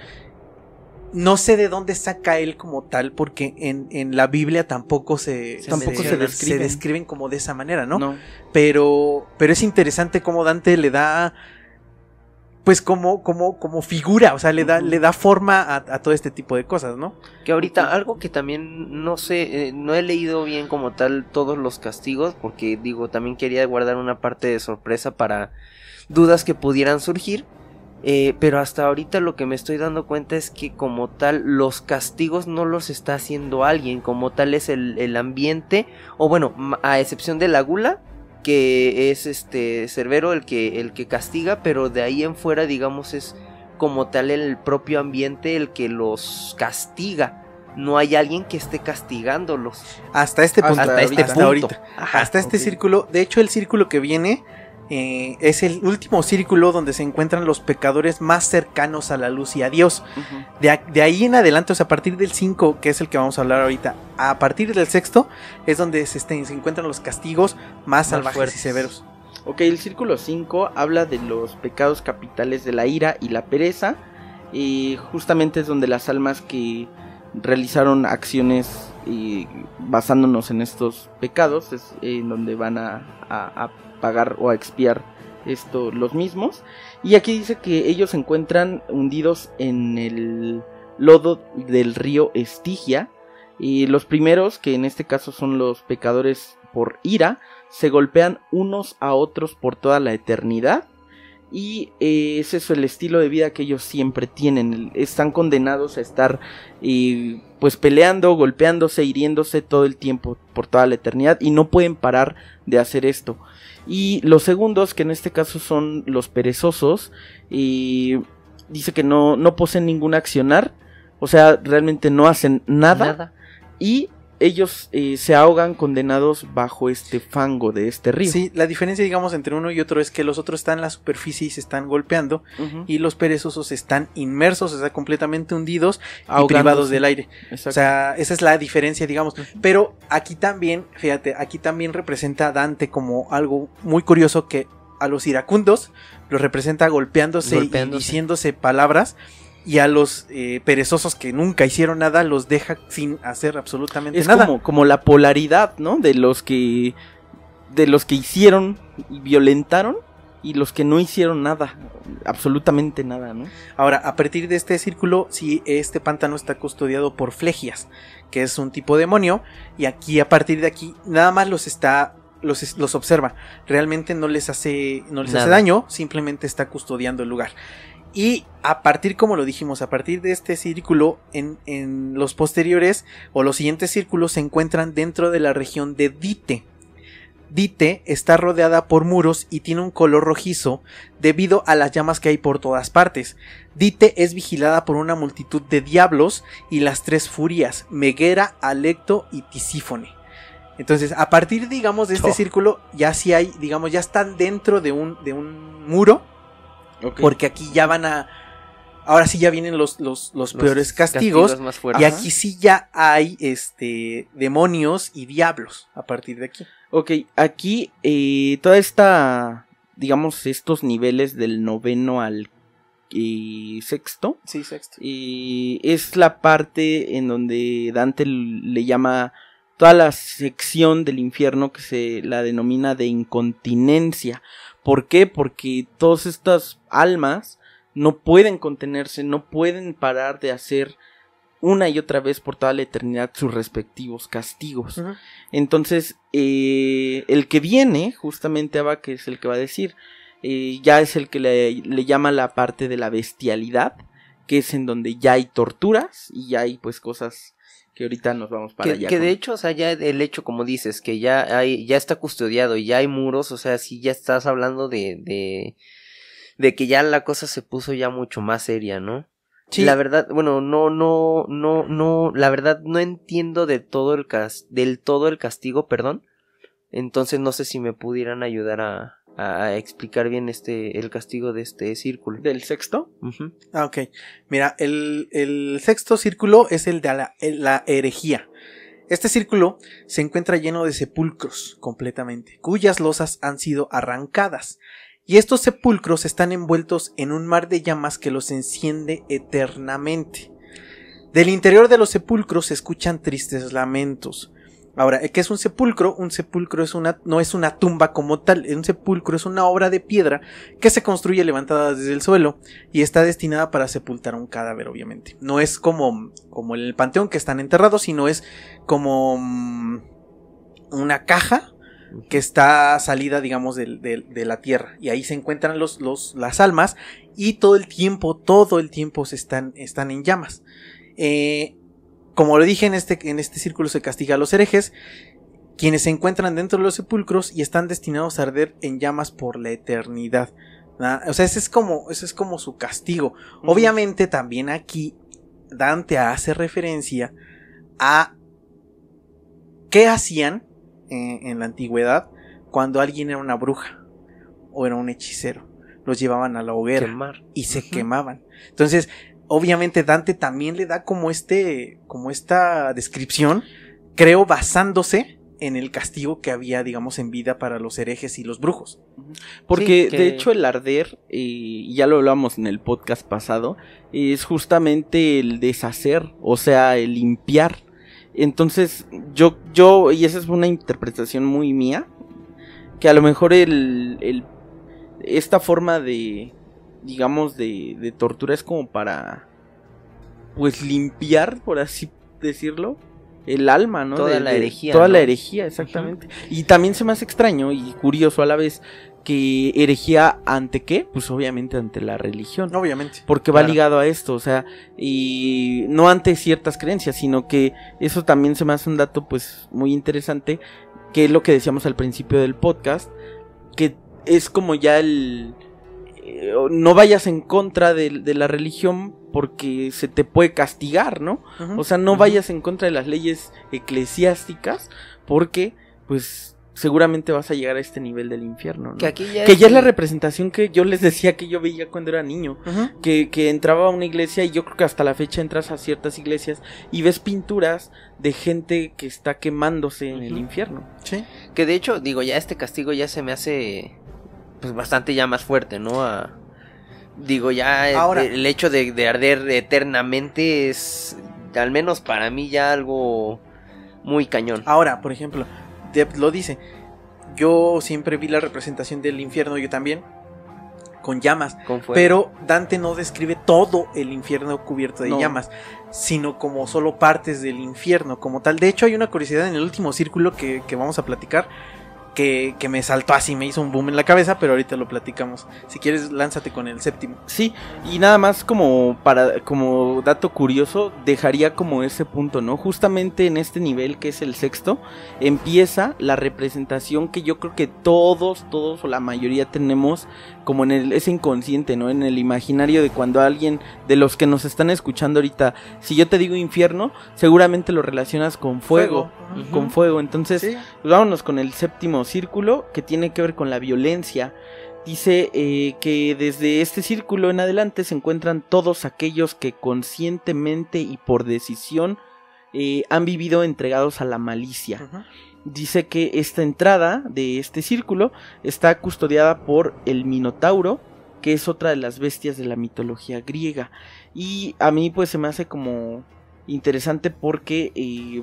no sé de dónde saca él como tal, porque en, en la Biblia tampoco se, se tampoco se, se, describen. se describen como de esa manera, ¿no? No. Pero, pero es interesante cómo Dante le da, pues como, como, como figura, o sea, le da, uh-huh. le da forma a, a todo este tipo de cosas, ¿no? Que ahorita algo que también no sé, eh, no he leído bien como tal todos los castigos, porque digo, también quería guardar una parte de sorpresa para dudas que pudieran surgir. Eh, pero hasta ahorita lo que me estoy dando cuenta es que como tal los castigos no los está haciendo alguien, como tal es el, el ambiente, o bueno, a excepción de la gula, que es este Cerbero el que, el que castiga, pero de ahí en fuera digamos es como tal el propio ambiente el que los castiga. No hay alguien que esté castigándolos. Hasta este punto. Hasta este hasta punto. Ahorita. Ajá, hasta este okay. círculo. De hecho, el círculo que viene eh, es el último círculo donde se encuentran los pecadores más cercanos a la luz y a Dios. Uh-huh. De, de ahí en adelante, o sea, a partir del cinco, que es el que vamos a hablar ahorita, a partir del sexto, es donde se, este, se encuentran los castigos más, más salvajes fuertes y severos. Ok, el círculo cinco habla de los pecados capitales de la ira y la pereza. Y justamente es donde las almas que realizaron acciones y basándonos en estos pecados es en donde van a, a, a pagar o a expiar esto los mismos. Y aquí dice que ellos se encuentran hundidos en el lodo del río Estigia, y los primeros, que en este caso son los pecadores por ira, se golpean unos a otros por toda la eternidad. Y eh, ese es el estilo de vida que ellos siempre tienen. Están condenados a estar eh, pues peleando, golpeándose, hiriéndose todo el tiempo por toda la eternidad, y no pueden parar de hacer esto. Y los segundos, que en este caso son los perezosos, eh, dice que no, no poseen ningún accionar, o sea, realmente no hacen nada, nada. Y ellos eh, se ahogan condenados bajo este fango de este río. Sí, la diferencia, digamos, entre uno y otro es que los otros están en la superficie y se están golpeando, uh-huh. y los perezosos están inmersos, o sea, completamente hundidos y privados del aire. Exacto. O sea, esa es la diferencia, digamos. Uh-huh. Pero aquí también, fíjate, aquí también representa a Dante como algo muy curioso, que a los iracundos los representa golpeándose, golpeándose. y diciéndose palabras. Y a los eh, perezosos que nunca hicieron nada los deja sin hacer absolutamente es nada. Es como, como la polaridad, ¿no? De los que de los que hicieron y violentaron y los que no hicieron nada, absolutamente nada, ¿no? Ahora, a partir de este círculo, sí, este pantano está custodiado por Flegias, que es un tipo de demonio, y aquí, a partir de aquí, nada más los está... Los, los observa. Realmente no les hace, no les hace daño, simplemente está custodiando el lugar. Y a partir, como lo dijimos, a partir de este círculo, en, en los posteriores o los siguientes círculos se encuentran dentro de la región de Dite. Dite está rodeada por muros y tiene un color rojizo debido a las llamas que hay por todas partes. Dite es vigilada por una multitud de diablos y las tres furias, Meguera, Alecto y Tisífone. Entonces, a partir, digamos, de este oh. círculo, ya sí hay, digamos, ya están dentro de un, de un muro. Okay. Porque aquí ya van a... Ahora sí ya vienen los, los, los, los peores castigos, castigos más fuertes. Y aquí sí ya hay este demonios y diablos a partir de aquí. Ok, aquí eh, toda esta, digamos, estos niveles del noveno al eh, sexto. Sí, sexto. Eh, es la parte en donde Dante le llama toda la sección del infierno que se la denomina de incontinencia. ¿Por qué? Porque todas estas almas no pueden contenerse, no pueden parar de hacer una y otra vez por toda la eternidad sus respectivos castigos. Uh-huh. Entonces, eh, el que viene, justamente Abba, que es el que va a decir, eh, ya es el que le, le llama la parte de la bestialidad, que es en donde ya hay torturas y ya hay pues cosas... que ahorita nos vamos para que, allá. Que con... de hecho, o sea, ya el hecho, como dices, que ya hay, ya está custodiado y ya hay muros, o sea, sí ya estás hablando de, de, de que ya la cosa se puso ya mucho más seria, ¿no? Sí. La verdad, bueno, no, no, no, no, la verdad no entiendo de todo el cas, del todo el castigo, perdón. Entonces no sé si me pudieran ayudar a, a explicar bien este, el castigo de este círculo. ¿Del sexto? Uh-huh. Ah, ok. Mira, el, el sexto círculo es el de la, la herejía. Este círculo se encuentra lleno de sepulcros completamente, cuyas losas han sido arrancadas, y estos sepulcros están envueltos en un mar de llamas que los enciende eternamente. Del interior de los sepulcros se escuchan tristes lamentos. Ahora, ¿qué es un sepulcro? Un sepulcro es una, no es una tumba como tal, un sepulcro es una obra de piedra que se construye levantada desde el suelo y está destinada para sepultar un cadáver, obviamente. No es como, como en el panteón que están enterrados, sino es como um, una caja que está salida, digamos, de, de, de la tierra, y ahí se encuentran los, los, las almas, y todo el tiempo, todo el tiempo se están, están en llamas. Eh... Como lo dije, en este, en este círculo se castiga a los herejes, quienes se encuentran dentro de los sepulcros y están destinados a arder en llamas por la eternidad. ¿Nah? O sea, ese es como, ese es como su castigo. Uh-huh. Obviamente también aquí Dante hace referencia a qué hacían en, en la antigüedad cuando alguien era una bruja o era un hechicero. Los llevaban a la hoguera Quemar. y se uh-huh. quemaban. Entonces, obviamente Dante también le da como este, como esta descripción, creo basándose en el castigo que había, digamos, en vida para los herejes y los brujos. Porque sí, que... de hecho el arder, y eh, ya lo hablamos en el podcast pasado, es justamente el deshacer, o sea, el limpiar. Entonces yo, yo, y esa es una interpretación muy mía, que a lo mejor el, el esta forma de... digamos de, de tortura es como para pues limpiar, por así decirlo, el alma, ¿no? Toda de, la de, herejía, toda ¿no? la herejía, exactamente. Uh-huh. Y también se me hace extraño y curioso a la vez que herejía ante qué, pues obviamente ante la religión, obviamente, porque va claro. ligado a esto, o sea, y no ante ciertas creencias, sino que eso también se me hace un dato pues muy interesante, que es lo que decíamos al principio del podcast, que es como ya el no vayas en contra de, de la religión porque se te puede castigar, ¿no? Uh-huh. O sea, no uh-huh. vayas en contra de las leyes eclesiásticas porque, pues, seguramente vas a llegar a este nivel del infierno, ¿no? Que, aquí ya, que es... ya es la representación que yo les decía que yo veía cuando era niño, uh-huh. que, que entraba a una iglesia, y yo creo que hasta la fecha entras a ciertas iglesias y ves pinturas de gente que está quemándose en uh-huh. el infierno. Sí. Que de hecho, digo, ya este castigo ya se me hace... pues bastante ya más fuerte, ¿no? A, digo, ya Ahora, el, el hecho de, de arder eternamente es, al menos para mí, ya algo muy cañón. Ahora, por ejemplo, Depp lo dice, yo siempre vi la representación del infierno, yo también, con llamas, con pero Dante no describe todo el infierno cubierto de no. llamas, sino como solo partes del infierno como tal. De hecho, hay una curiosidad en el último círculo que, que vamos a platicar, Que, que me saltó así, me hizo un boom en la cabeza, pero ahorita lo platicamos. Si quieres, lánzate con el séptimo. Sí, y nada más como para como dato curioso, dejaría como ese punto, ¿no? Justamente en este nivel, que es el sexto, empieza la representación que yo creo que todos, todos o la mayoría tenemos como en el, ese inconsciente, ¿no? En el imaginario de cuando alguien, de los que nos están escuchando ahorita, si yo te digo infierno, seguramente lo relacionas con fuego, fuego. Uh-huh. con fuego. Entonces, ¿sí? Pues vámonos con el séptimo círculo, que tiene que ver con la violencia. Dice eh, que desde este círculo en adelante se encuentran todos aquellos que conscientemente y por decisión eh, han vivido entregados a la malicia. Uh-huh. Dice que esta entrada de este círculo está custodiada por el Minotauro, que es otra de las bestias de la mitología griega. Y a mí pues se me hace como interesante porque eh,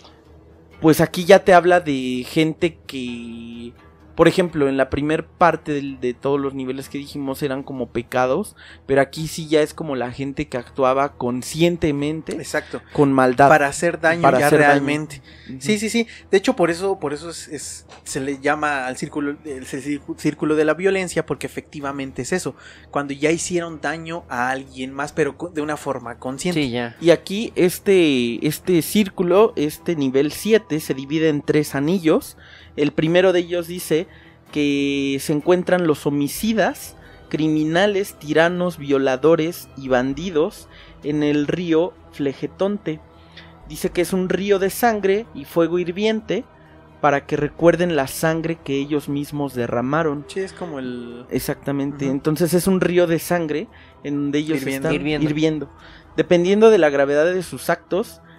pues aquí ya te habla de gente que, por ejemplo, en la primer parte de, de todos los niveles que dijimos eran como pecados, pero aquí sí ya es como la gente que actuaba conscientemente, exacto, con maldad, para hacer daño para ya hacer realmente. Daño. Sí, sí, sí. De hecho, por eso, por eso es, es se le llama al círculo, el círculo de la violencia, porque efectivamente es eso, cuando ya hicieron daño a alguien más, pero de una forma consciente. Sí, ya. Y aquí este, este círculo, este nivel siete, se divide en tres anillos. El primero de ellos dice que se encuentran los homicidas, criminales, tiranos, violadores y bandidos en el río Flegetonte. Dice que es un río de sangre y fuego hirviente para que recuerden la sangre que ellos mismos derramaron. Sí, es como el... Exactamente, uh-huh. Entonces es un río de sangre en donde ellos hirviendo. están hirviendo. hirviendo. Dependiendo de la gravedad de sus actos,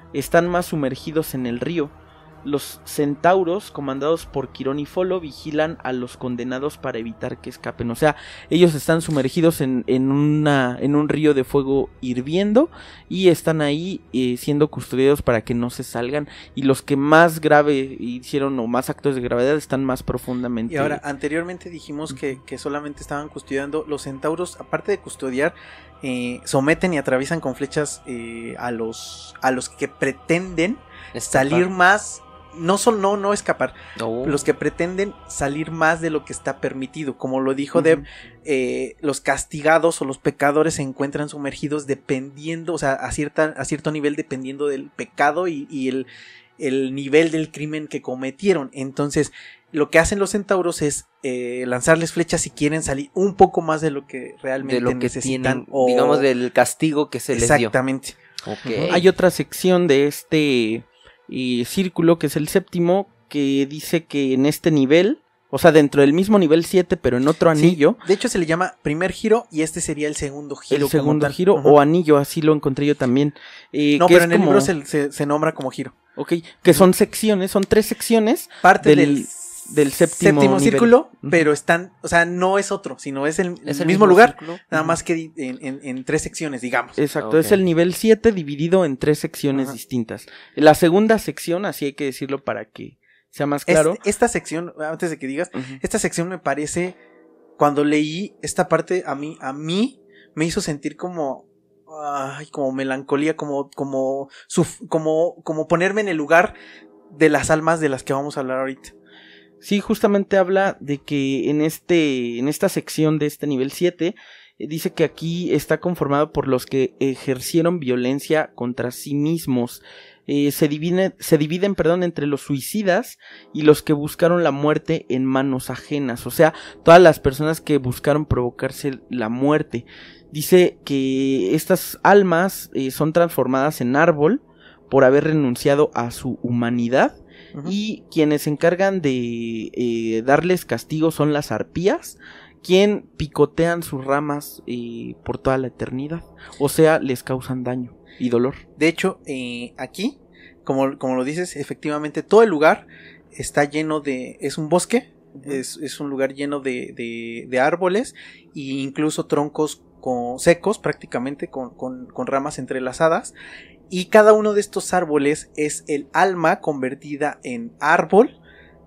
están más sumergidos en el río. Los centauros, comandados por Quirón y Folo, vigilan a los condenados para evitar que escapen. O sea, ellos están sumergidos en, en, una, en un río de fuego hirviendo y están ahí eh, siendo custodiados para que no se salgan. Y los que más grave hicieron o más actos de gravedad están más profundamente. Y ahora, anteriormente dijimos que, que solamente estaban custodiando. Los centauros, aparte de custodiar, eh, someten y atraviesan con flechas eh, a, los, a los que pretenden escapar. salir más... No solo no, no escapar, oh. los que pretenden salir más de lo que está permitido. Como lo dijo uh-huh. Deb, eh, los castigados o los pecadores se encuentran sumergidos dependiendo, o sea, a, cierta, a cierto nivel dependiendo del pecado y, y el, el nivel del crimen que cometieron. Entonces, lo que hacen los centauros es eh, lanzarles flechas si quieren salir un poco más de lo que realmente de lo que necesitan. Tienen, o... Digamos, del castigo que se les dio. Exactamente. Okay. Uh-huh. Hay otra sección de este... y círculo, que es el séptimo, que dice que en este nivel, o sea, dentro del mismo nivel siete, pero en otro anillo. Sí, de hecho se le llama primer giro y este sería el segundo giro. El segundo como giro uh-huh. o anillo, así lo encontré yo también. Eh, no, que pero es en como... el libro se, se, se nombra como giro. Ok, que son secciones, son tres secciones. Parte del... del del séptimo, séptimo círculo, uh-huh. pero están, o sea, no es otro, sino es el, es el el mismo mismo lugar, círculo. nada uh-huh. más que en, en, en tres secciones, digamos. Exacto, okay. es el nivel siete dividido en tres secciones uh-huh. distintas. La segunda sección, así hay que decirlo para que sea más claro. Este, esta sección, antes de que digas, uh-huh. esta sección me parece, cuando leí esta parte, a mí, a mí me hizo sentir como, ay, como melancolía, como, como, suf, como, como ponerme en el lugar de las almas de las que vamos a hablar ahorita. Sí, justamente habla de que en este, en esta sección de este nivel siete, eh, dice que aquí está conformado por los que ejercieron violencia contra sí mismos. Eh, se divide, se dividen, perdón, entre los suicidas y los que buscaron la muerte en manos ajenas. O sea, todas las personas que buscaron provocarse la muerte. Dice que estas almas eh, son transformadas en árbol por haber renunciado a su humanidad. Uh-huh. Y quienes se encargan de eh, darles castigo son las arpías, quien picotean sus ramas eh, por toda la eternidad. O sea, les causan daño y dolor. De hecho, eh, aquí, como, como lo dices, efectivamente todo el lugar está lleno de... Es un bosque, uh-huh. es, es un lugar lleno de, de, de árboles e incluso troncos con, secos prácticamente con, con, con ramas entrelazadas. Y cada uno de estos árboles es el alma convertida en árbol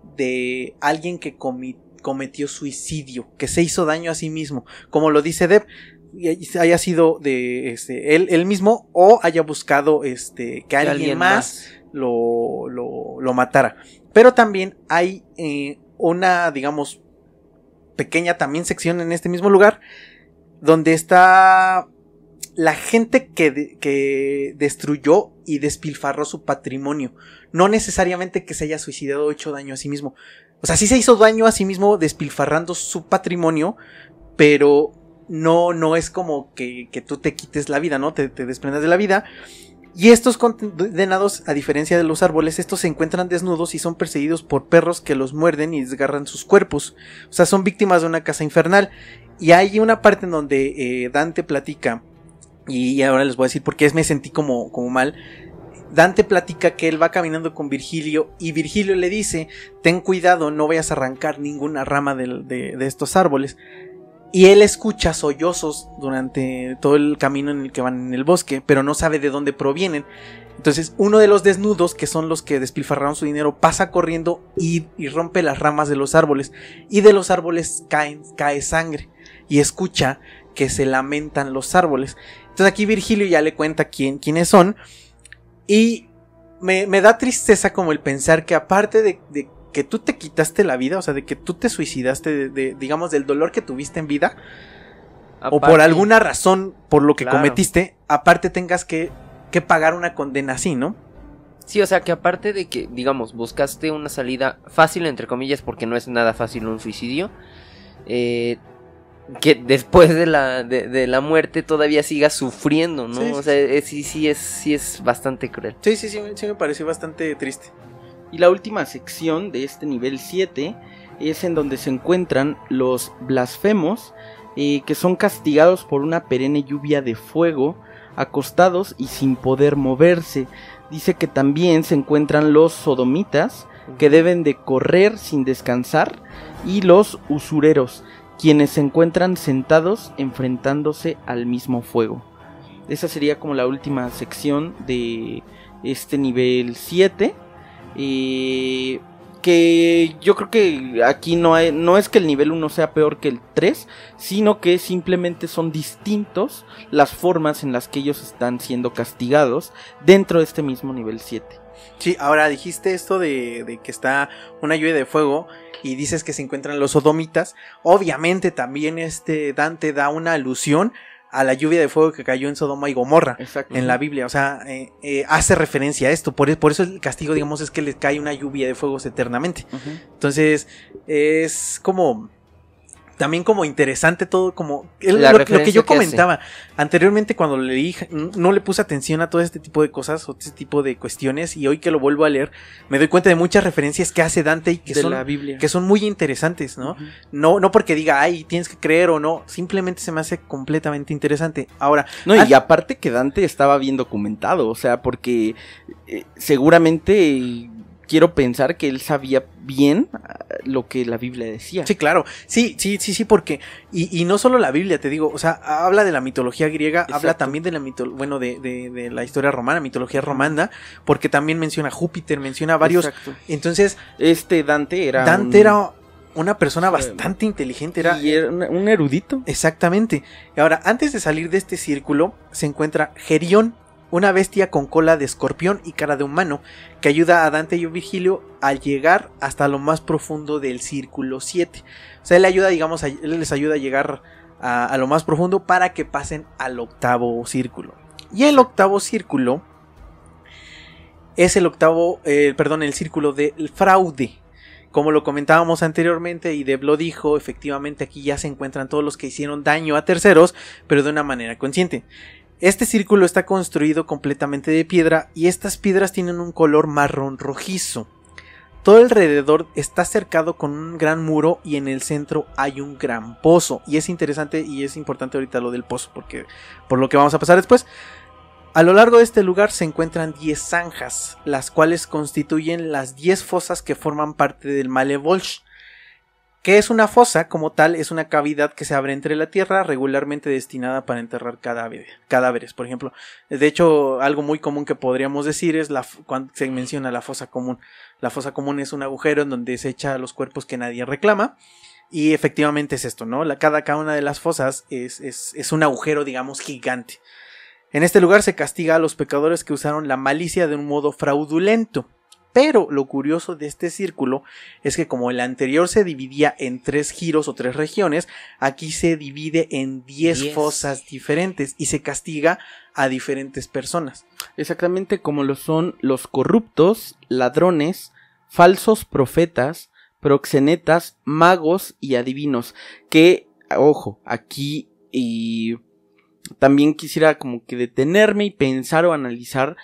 de alguien que comi- cometió suicidio, que se hizo daño a sí mismo. Como lo dice Deb, haya sido de este, él, él mismo o haya buscado este, que alguien, alguien más, más. Lo, lo, lo matara. Pero también hay eh, una, digamos, pequeña también sección en este mismo lugar donde está... la gente que, de, que destruyó y despilfarró su patrimonio. No necesariamente que se haya suicidado o hecho daño a sí mismo. O sea, sí se hizo daño a sí mismo despilfarrando su patrimonio, pero no, no es como que, que tú te quites la vida, ¿no? Te, te desprendas de la vida. Y estos condenados, a diferencia de los árboles, estos se encuentran desnudos y son perseguidos por perros que los muerden y desgarran sus cuerpos. O sea, son víctimas de una caza infernal. Y hay una parte en donde eh, Dante platica... Y ahora les voy a decir por qué me sentí como, como mal. Dante platica que él va caminando con Virgilio y Virgilio le dice: ten cuidado, no vayas a arrancar ninguna rama de, de, de estos árboles. Y él escucha sollozos durante todo el camino en el que van en el bosque, pero no sabe de dónde provienen. Entonces uno de los desnudos, que son los que despilfarraron su dinero, pasa corriendo y, y rompe las ramas de los árboles. Y de los árboles caen, cae sangre. Y escucha que se lamentan los árboles. Entonces aquí Virgilio ya le cuenta quién, quiénes son. Y me, me da tristeza como el pensar que aparte de, de que tú te quitaste la vida, o sea, de que tú te suicidaste, de, de, digamos, del dolor que tuviste en vida, aparte, o por alguna razón por lo que claro. cometiste, aparte tengas que, que pagar una condena así, ¿no? Sí, o sea, que aparte de que, digamos, buscaste una salida fácil, entre comillas, porque no es nada fácil un suicidio, eh... que después de la, de, de la muerte todavía sigas sufriendo, ¿no? Sí, o sea, es, sí, sí, es, sí es bastante cruel. Sí, sí, sí, sí me pareció bastante triste. Y la última sección de este nivel siete es en donde se encuentran los blasfemos, eh, que son castigados por una perenne lluvia de fuego, acostados y sin poder moverse. dice que también se encuentran los sodomitas, que deben de correr sin descansar, y los usureros, quienes se encuentran sentados enfrentándose al mismo fuego. Esa sería como la última sección de este nivel siete. Eh, que yo creo que aquí no, hay, no es que el nivel uno sea peor que el tres, sino que simplemente son distintos las formas en las que ellos están siendo castigados dentro de este mismo nivel siete. Sí, ahora dijiste esto de, de que está una lluvia de fuego y dices que se encuentran los sodomitas. Obviamente también este Dante da una alusión a la lluvia de fuego que cayó en Sodoma y Gomorra. Exacto. En la Biblia, o sea, eh, eh, hace referencia a esto, por, por eso el castigo, digamos, es que les cae una lluvia de fuegos eternamente. Uh-huh. Entonces, es como... También como interesante todo, como el, lo, lo que yo comentaba que anteriormente cuando le leí, no le puse atención a todo este tipo de cosas o este tipo de cuestiones, y hoy que lo vuelvo a leer me doy cuenta de muchas referencias que hace Dante y que, son, la Biblia. Que son muy interesantes, ¿no? Uh-huh. no no porque diga, ay, tienes que creer o no, simplemente se me hace completamente interesante. Ahora, no, y aparte que Dante estaba bien documentado, o sea, porque eh, seguramente... Quiero pensar que él sabía bien lo que la Biblia decía. Sí, claro. Sí, sí, sí, sí, porque... Y, y no solo la Biblia, te digo, o sea, habla de la mitología griega, Exacto. habla también de la mitología, bueno, de, de, de la historia romana, mitología romana, porque también menciona a Júpiter, menciona a varios... Exacto. Entonces... Este Dante era... Dante un... era una persona bastante inteligente. Era, y era un erudito. Exactamente. Y ahora, antes de salir de este círculo, se encuentra Gerión, una bestia con cola de escorpión y cara de humano, que ayuda a Dante y a Virgilio a llegar hasta lo más profundo del círculo siete. O sea, él ayuda, digamos, a, él les ayuda a llegar a, a lo más profundo para que pasen al octavo círculo. Y el octavo círculo es el octavo, eh, perdón, el círculo del fraude. Como lo comentábamos anteriormente y Deb lo dijo, efectivamente aquí ya se encuentran todos los que hicieron daño a terceros, pero de una manera consciente. Este círculo está construido completamente de piedra y estas piedras tienen un color marrón rojizo. Todo alrededor está cercado con un gran muro y en el centro hay un gran pozo. Y es interesante y es importante ahorita lo del pozo, porque por lo que vamos a pasar después. A lo largo de este lugar se encuentran diez zanjas, las cuales constituyen las diez fosas que forman parte del Male Volch. ¿Qué es una fosa? Como tal, es una cavidad que se abre entre la tierra, regularmente destinada para enterrar cadáveres, cadáveres, por ejemplo. De hecho, algo muy común que podríamos decir es la, cuando se menciona la fosa común. La fosa común es un agujero en donde se echa los cuerpos que nadie reclama. Y efectivamente es esto, ¿no? La, cada, cada una de las fosas es, es, es un agujero, digamos, gigante. En este lugar se castiga a los pecadores que usaron la malicia de un modo fraudulento. Pero lo curioso de este círculo es que como el anterior se dividía en tres giros o tres regiones, aquí se divide en diez fosas diferentes y se castiga a diferentes personas. Exactamente como lo son los corruptos, ladrones, falsos profetas, proxenetas, magos y adivinos. Que, ojo, aquí y también quisiera como que detenerme y pensar o analizar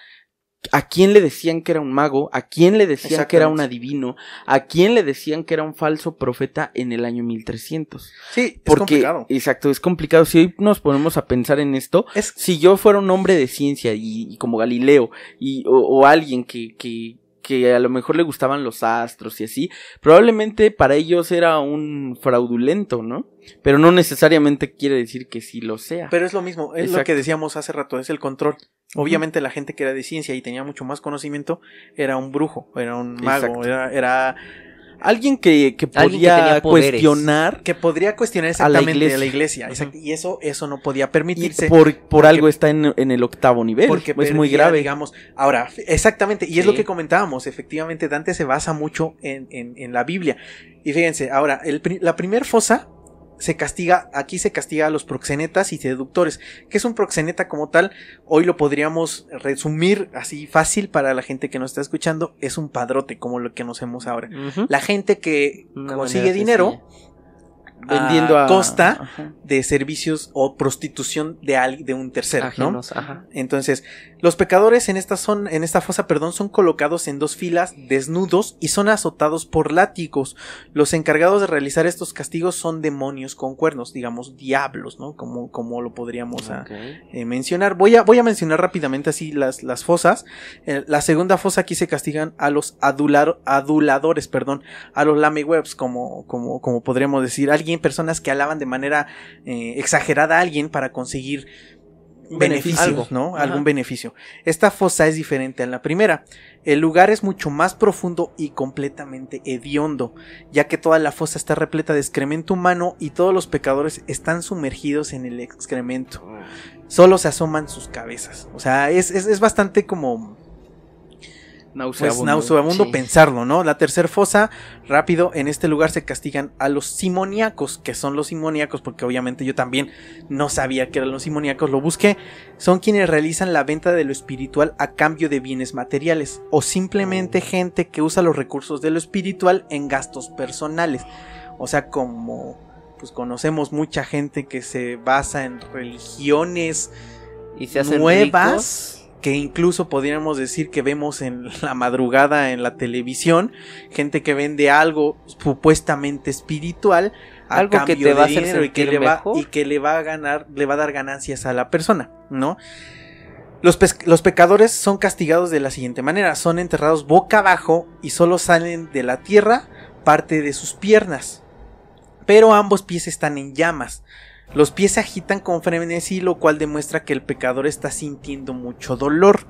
a quién le decían que era un mago, a quién le decían que era un adivino, a quién le decían que era un falso profeta en el año mil trescientos. Sí, es Porque, complicado. Exacto, es complicado. Si hoy nos ponemos a pensar en esto, es... si yo fuera un hombre de ciencia y, y como Galileo y, o, o alguien que, que, que a lo mejor le gustaban los astros y así, probablemente para ellos era un fraudulento, ¿no? Pero no necesariamente quiere decir que sí lo sea. Pero es lo mismo, es Exacto. lo que decíamos hace rato, es el control. Obviamente uh-huh. la gente que era de ciencia y tenía mucho más conocimiento era un brujo, era un mago, era, era alguien que, que podía que cuestionar, que podría cuestionar exactamente a la iglesia, a la iglesia uh-huh. y eso eso no podía permitirse. Y por por porque, algo está en, en el octavo nivel, porque es perdía, muy grave, digamos. Ahora, exactamente, y sí. es lo que comentábamos, efectivamente Dante se basa mucho en, en, en la Biblia. Y fíjense, ahora, el, la primer fosa se castiga, aquí se castiga a los proxenetas y seductores. ¿Qué es un proxeneta como tal? Hoy lo podríamos resumir así fácil para la gente que nos está escuchando. Es un padrote, como lo que conocemos ahora. Uh-huh. La gente que Una consigue dinero vendiendo a, a costa ajá. de servicios o prostitución de, al, de un tercero, ajenos, ¿no? Ajá. Entonces, Los pecadores en esta, son, en esta fosa perdón, son colocados en dos filas, desnudos, y son azotados por látigos. Los encargados de realizar estos castigos son demonios con cuernos, digamos diablos, ¿no? Como, como lo podríamos okay. a, eh, mencionar. Voy a, voy a mencionar rápidamente así las, las fosas. Eh, la segunda fosa, aquí se castigan a los adular, aduladores, perdón, a los lamewebs, como, como, como podríamos decir. Alguien, personas que alaban de manera eh, exagerada a alguien para conseguir beneficios, algo, ¿no? Ajá. Algún beneficio. Esta fosa es diferente a la primera. El lugar es mucho más profundo y completamente hediondo, ya que toda la fosa está repleta de excremento humano y todos los pecadores están sumergidos en el excremento. Solo se asoman sus cabezas. O sea, es, es, es bastante como... nauseabundo, pues, nauseabundo sí. pensarlo, ¿no? La tercera fosa, rápido, en este lugar se castigan a los simoníacos. Que son los simoníacos? Porque obviamente yo también no sabía que eran los simoníacos, lo busqué. Son quienes realizan la venta de lo espiritual a cambio de bienes materiales, o simplemente gente que usa los recursos de lo espiritual en gastos personales. O sea, como pues conocemos mucha gente que se basa en religiones y se hacen nuevas ricos, que incluso podríamos decir que vemos en la madrugada en la televisión, gente que vende algo supuestamente espiritual a algo cambio que te va de a hacer dinero y que le va y que le va a ganar, le va a dar ganancias a la persona, ¿no? Los, pe- los pecadores son castigados de la siguiente manera: son enterrados boca abajo y solo salen de la tierra parte de sus piernas, pero ambos pies están en llamas. Los pies se agitan con frenesí, lo cual demuestra que el pecador está sintiendo mucho dolor.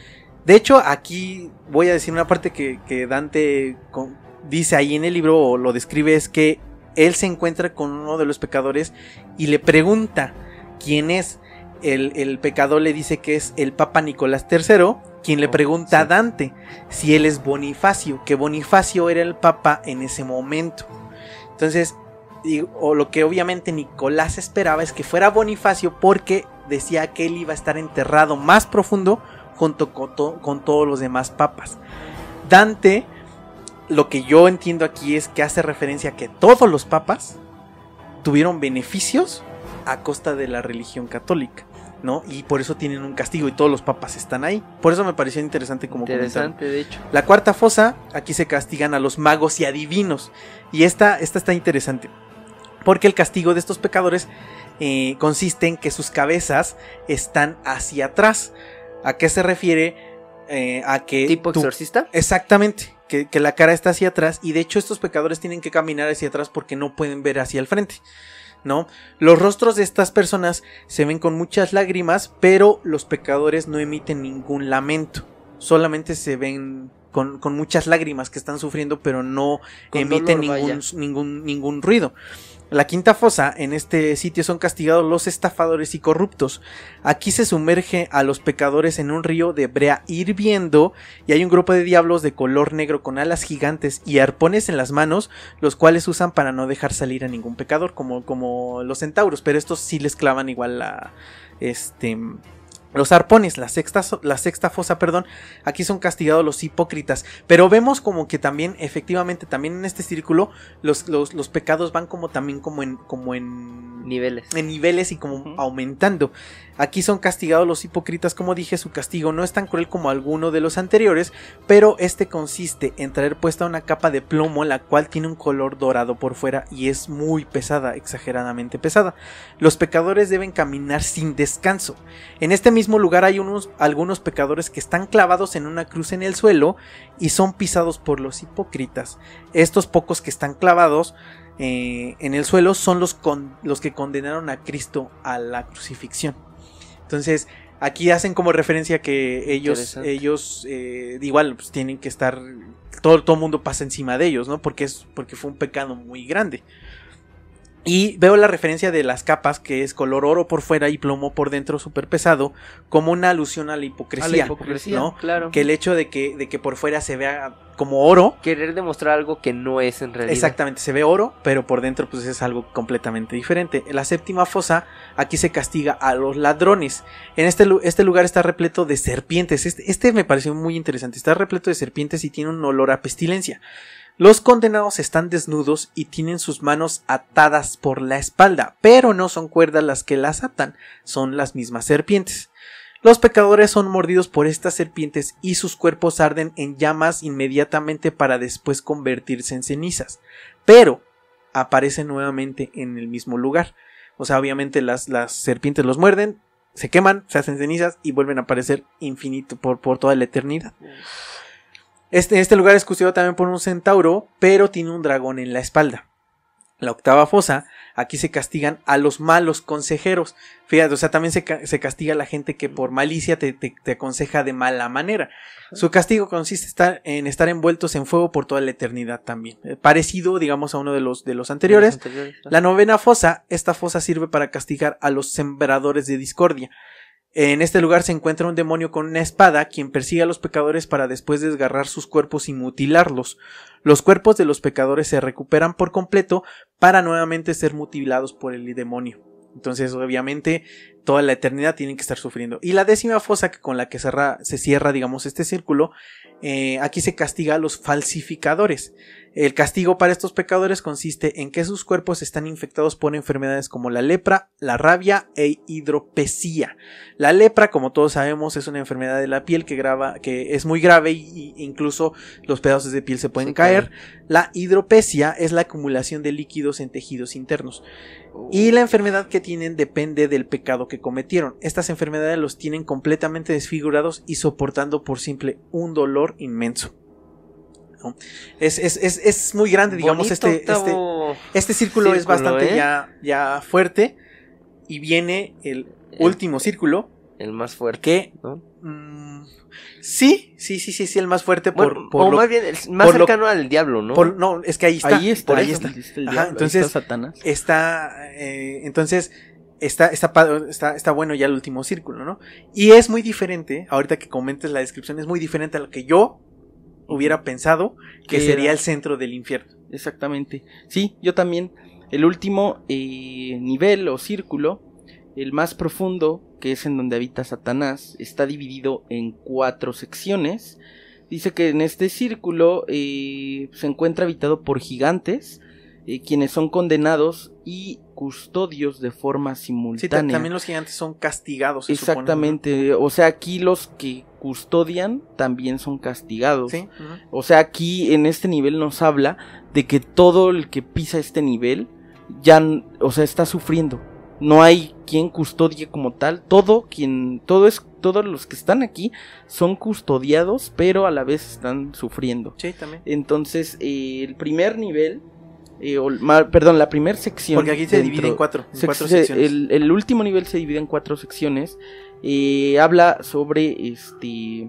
De hecho, aquí voy a decir una parte que, que Dante con, dice ahí en el libro, o lo describe, es que él se encuentra con uno de los pecadores y le pregunta quién es. El, el pecador le dice que es el Papa Nicolás tercero, quien le pregunta a Dante si él es Bonifacio, que Bonifacio era el Papa en ese momento. Entonces, y, o lo que obviamente Nicolás esperaba es que fuera Bonifacio, porque decía que él iba a estar enterrado más profundo junto con, to- con todos los demás papas. Dante, lo que yo entiendo aquí es que hace referencia a que todos los papas tuvieron beneficios a costa de la religión católica, ¿no? Y por eso tienen un castigo y todos los papas están ahí. Por eso me pareció interesante como interesante, de hecho. La cuarta fosa, aquí se castigan a los magos y adivinos. Y esta, esta está interesante, porque el castigo de estos pecadores eh, consiste en que sus cabezas están hacia atrás. ¿A qué se refiere? Eh, a que ¿Tipo tú, exorcista? Exactamente, que, que la cara está hacia atrás. Y de hecho estos pecadores tienen que caminar hacia atrás porque no pueden ver hacia el frente, ¿no? Los rostros de estas personas se ven con muchas lágrimas, pero los pecadores no emiten ningún lamento. Solamente se ven con, con muchas lágrimas que están sufriendo, pero no con emiten dolor, ningún, ningún, ningún ruido. La quinta fosa, en este sitio son castigados los estafadores y corruptos. Aquí se sumerge a los pecadores en un río de brea hirviendo, y hay un grupo de diablos de color negro con alas gigantes y arpones en las manos, los cuales usan para no dejar salir a ningún pecador, como, como los centauros, pero estos sí les clavan igual la... este... Los arpones, la sexta, la sexta fosa, perdón, aquí son castigados los hipócritas, pero vemos como que también, efectivamente, también en este círculo, los, los, los pecados van como también como en, como en niveles, en niveles y como uh-huh. aumentando. Aquí son castigados los hipócritas, como dije, su castigo no es tan cruel como alguno de los anteriores, pero este consiste en traer puesta una capa de plomo, la cual tiene un color dorado por fuera y es muy pesada, exageradamente pesada. Los pecadores deben caminar sin descanso. En este mismo lugar hay unos, algunos pecadores que están clavados en una cruz en el suelo y son pisados por los hipócritas. Estos pocos que están clavados eh, en el suelo son los, con, los que condenaron a Cristo a la crucifixión. Entonces aquí hacen como referencia que ellos, ellos eh, igual pues, tienen que estar, todo el mundo pasa encima de ellos, ¿no? Porque, es, porque fue un pecado muy grande. Y veo la referencia de las capas, que es color oro por fuera y plomo por dentro, súper pesado, como una alusión a la hipocresía, a la hipocresía, ¿no? Claro. Que el hecho de que, de que por fuera se vea como oro, querer demostrar algo que no es en realidad. Exactamente, se ve oro, pero por dentro pues es algo completamente diferente. En la séptima fosa, aquí se castiga a los ladrones. En este, este lugar está repleto de serpientes. Este, este me pareció muy interesante. Está repleto de serpientes y tiene un olor a pestilencia. Los condenados están desnudos y tienen sus manos atadas por la espalda, pero no son cuerdas las que las atan, son las mismas serpientes. Los pecadores son mordidos por estas serpientes y sus cuerpos arden en llamas inmediatamente para después convertirse en cenizas, pero aparecen nuevamente en el mismo lugar. O sea, obviamente las, las serpientes los muerden, se queman, se hacen cenizas y vuelven a aparecer infinito por, por toda la eternidad. Este, este lugar es custodiado también por un centauro, pero tiene un dragón en la espalda. La octava fosa, aquí se castigan a los malos consejeros. Fíjate, o sea, también se, se castiga a la gente que por malicia te, te, te aconseja de mala manera. Su castigo consiste estar, en estar envueltos en fuego por toda la eternidad también. Eh, parecido, digamos, a uno de los, de los anteriores. De los anteriores ¿no? La novena fosa, esta fosa sirve para castigar a los sembradores de discordia. En este lugar se encuentra un demonio con una espada, quien persigue a los pecadores para después desgarrar sus cuerpos y mutilarlos. Los cuerpos de los pecadores se recuperan por completo para nuevamente ser mutilados por el demonio. Entonces, obviamente, toda la eternidad tienen que estar sufriendo. Y la décima fosa, que con la que cerra, se cierra, digamos, este círculo, eh, aquí se castiga a los falsificadores. El castigo para estos pecadores consiste en que sus cuerpos están infectados por enfermedades como la lepra, la rabia e hidropesía. La lepra, como todos sabemos, es una enfermedad de la piel que, grava, que es muy grave y, y incluso los pedazos de piel se pueden sí, caer. Claro. La hidropesia es la acumulación de líquidos en tejidos internos. Oh. Y la enfermedad que tienen depende del pecado que cometieron. Estas enfermedades los tienen completamente desfigurados y soportando por simple un dolor inmenso. ¿No? Es, es, es, es muy grande, digamos. Bonito, este, este, este círculo, círculo es bastante ¿eh? ya, ya fuerte. Y viene el, el último círculo. El más fuerte. Que ¿no? mmm, sí, sí, sí, sí, sí, el más fuerte por, bueno, por o lo, más bien, el más cercano lo, al diablo, ¿no? Por, no, es que ahí está. Ahí está, ahí está. El Ajá, diablo, entonces ahí está Satanás. Está, eh, entonces está, está, está, está bueno ya el último círculo, ¿no? Y es muy diferente, ahorita que comentes la descripción, es muy diferente a lo que yo hubiera pensado que sería el centro del infierno. Exactamente. Sí, yo también. El último eh, nivel o círculo, el más profundo, que es en donde habita Satanás, está dividido en cuatro secciones. Dice que en este círculo eh, se encuentra habitado por gigantes, eh, quienes son condenados y custodios de forma simultánea. Sí, también los gigantes son castigados. Se Exactamente, supone, ¿no? O sea, aquí los que custodian también son castigados. Sí. Uh-huh. O sea, aquí en este nivel nos habla de que todo el que pisa este nivel ya, o sea, está sufriendo. No hay quien custodie como tal. Todo quien, todo es, todos los que están aquí son custodiados, pero a la vez están sufriendo. Sí, también. Entonces, eh, el primer nivel, eh, o, ma, perdón, la primera sección. Porque aquí se dentro, divide en cuatro, en se, cuatro se, secciones. El, el último nivel se divide en cuatro secciones. Eh, habla sobre este.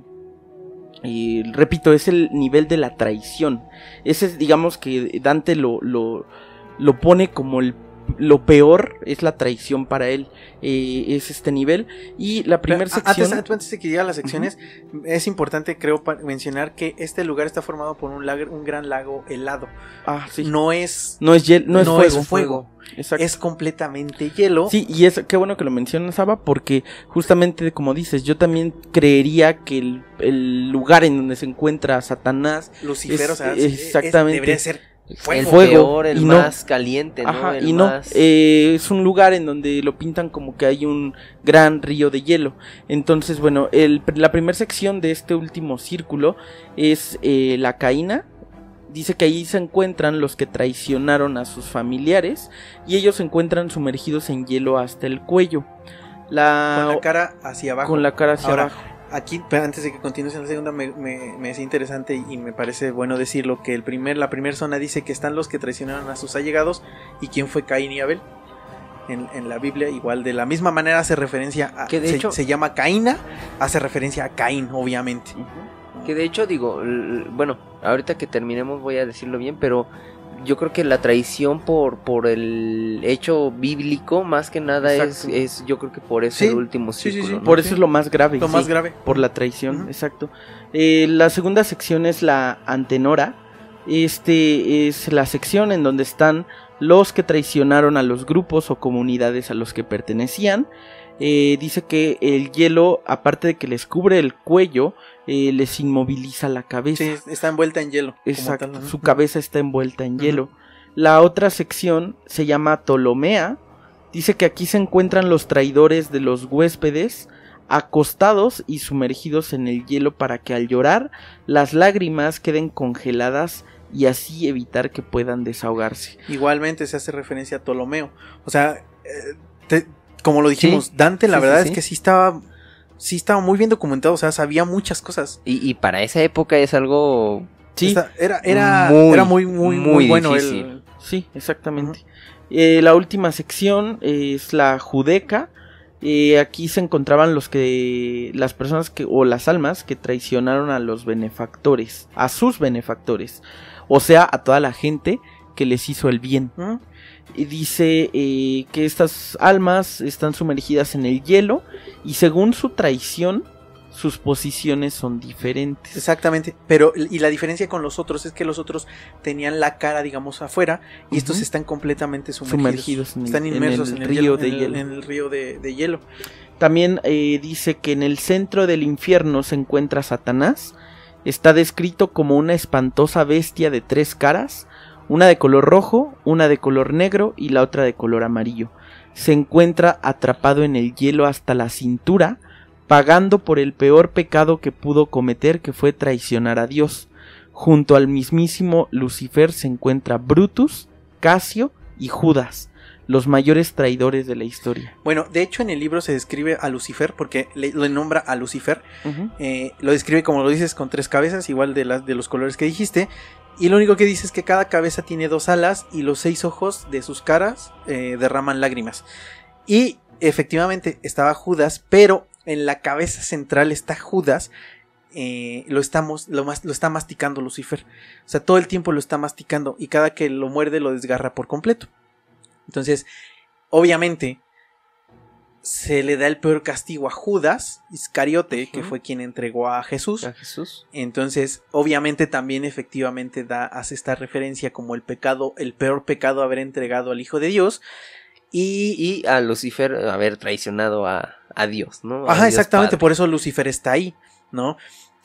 Eh, repito, es el nivel de la traición. Ese es, digamos que Dante lo, lo, lo pone como el lo peor, es la traición para él, eh, es este nivel. Y la primera sección... Antes, antes de que llegue a las secciones, uh-huh. es importante, creo, mencionar que este lugar está formado por un, lago, un gran lago helado. Ah, sí. No es... No es, hiel, no es no fuego. Es fuego. Exacto. Es completamente hielo. Sí, y es qué bueno que lo mencionas, Saba, porque justamente como dices, yo también creería que el, el lugar en donde se encuentra Satanás... Lucifer, es, o sea, exactamente, es, debería ser... Fuego. El fuego, peor, el más no, caliente, ¿no? Ajá, el y no, más... eh, es un lugar en donde lo pintan como que hay un gran río de hielo. Entonces, bueno, el, la primera sección de este último círculo es eh, la Caína. Dice que ahí se encuentran los que traicionaron a sus familiares y ellos se encuentran sumergidos en hielo hasta el cuello. La... Con la cara hacia abajo. Con la cara hacia Ahora, abajo. Aquí, antes de que continúes en la segunda, me, me, me es interesante y me parece bueno decirlo, que el primer, la primera zona dice que están los que traicionaron a sus allegados. ¿Y quién fue Caín y Abel? En, en la Biblia, igual de la misma manera hace referencia a... Que de se, hecho, se llama Caína, hace referencia a Caín, obviamente. Uh-huh. Que de hecho, digo, bueno, ahorita que terminemos voy a decirlo bien, pero... Yo creo que la traición por por el hecho bíblico más que nada es, es yo creo que por eso sí, el último círculo, sí, sí, sí. ¿no? Por eso es lo más grave. Lo sí, más grave. Por la traición, uh-huh. Exacto. Eh, la segunda sección es la Antenora. Este es la sección en donde están los que traicionaron a los grupos o comunidades a los que pertenecían. Eh, dice que el hielo, aparte de que les cubre el cuello, eh, les inmoviliza la cabeza. Sí, está envuelta en hielo. Exacto, tal, ¿no? Su cabeza está envuelta en uh-huh. hielo. La otra sección se llama Ptolomea. Dice que aquí se encuentran los traidores de los huéspedes acostados y sumergidos en el hielo para que al llorar las lágrimas queden congeladas y así evitar que puedan desahogarse. Igualmente se hace referencia a Ptolomeo. O sea, eh, te, como lo dijimos, Sí, Dante la sí, verdad sí, es sí. que sí estaba, sí estaba muy bien documentado, o sea, sabía muchas cosas. Y, y para esa época es algo... Sí, Esta- era, era, Muy, era muy, muy, muy, muy bueno. difícil. El, sí, exactamente. Eh, la última sección es la Judeca. Eh, aquí se encontraban los que las personas que o las almas que traicionaron a los benefactores, a sus benefactores, o sea, a toda la gente que les hizo el bien. ¿Mm? Y dice eh, que estas almas están sumergidas en el hielo y según su traición sus posiciones son diferentes. Exactamente, pero y la diferencia con los otros es que los otros tenían la cara, digamos, afuera y estos Ujú. están completamente sumergidos, Sumergidos en el- están en inmersos el en el, río hielo, de en el- hielo. en el río de, de hielo. También eh, dice que en el centro del infierno se encuentra Satanás. Está descrito como una espantosa bestia de tres caras, una de color rojo, una de color negro y la otra de color amarillo. Se encuentra atrapado en el hielo hasta la cintura, pagando por el peor pecado que pudo cometer, que fue traicionar a Dios. Junto al mismísimo Lucifer se encuentra Brutus, Casio y Judas, los mayores traidores de la historia. Bueno, de hecho en el libro se describe a Lucifer porque le, le nombra a Lucifer. Ujú. Eh, lo describe, como lo dices, con tres cabezas, igual de, las, de los colores que dijiste. Y lo único que dice es que cada cabeza tiene dos alas y los seis ojos de sus caras eh, derraman lágrimas. Y efectivamente estaba Judas, pero en la cabeza central está Judas. Eh, lo, estamos, lo, mas, lo está masticando Lucifer. O sea, todo el tiempo lo está masticando y cada que lo muerde lo desgarra por completo. Entonces, obviamente, se le da el peor castigo a Judas Iscariote, que Ujú. fue quien entregó a Jesús. ¿A Jesús? Entonces, obviamente también efectivamente da, hace esta referencia como el pecado, el peor pecado haber entregado al Hijo de Dios. Y, Y a Lucifer haber traicionado a, a Dios, ¿no? A ajá, Dios exactamente, Padre. por eso Lucifer está ahí, ¿no?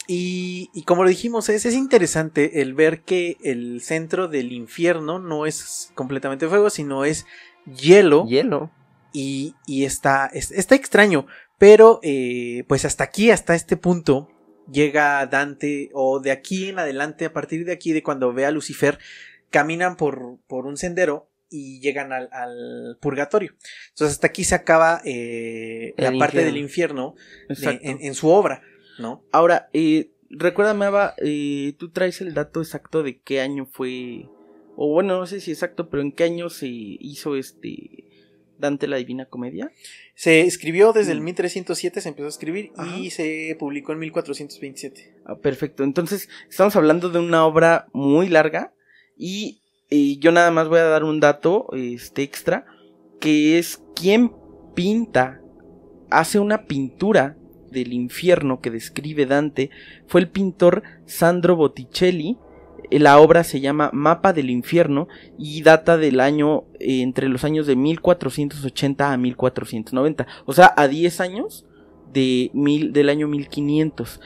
Y, y como lo dijimos, es, es interesante el ver que el centro del infierno no es completamente fuego, sino es hielo. Hielo. Y, y está, es- está extraño, pero eh, pues hasta aquí, hasta este punto, llega Dante, o de aquí en adelante, a partir de aquí, de cuando ve a Lucifer, caminan por, por un sendero y llegan al, al purgatorio. Entonces hasta aquí se acaba eh, la El parte infierno. del infierno de- Exacto. en, en su obra, ¿no? Ahora, eh, recuérdame, Ava, eh, tú traes el dato exacto de qué año fue, o bueno, no sé si exacto, pero en qué año se hizo este Dante la Divina Comedia. Se escribió desde el Mm. mil trescientos siete, se empezó a escribir Ajá. y se publicó en mil cuatrocientos veintisiete. Ah, perfecto, entonces estamos hablando de una obra muy larga y eh, yo nada más voy a dar un dato este extra, que es quien pinta, hace una pintura del infierno que describe Dante, fue el pintor Sandro Botticelli. La obra se llama Mapa del Infierno y data del año, eh, entre los años de mil cuatrocientos ochenta a mil cuatrocientos noventa, o sea, a diez años de mil, del año mil quinientos.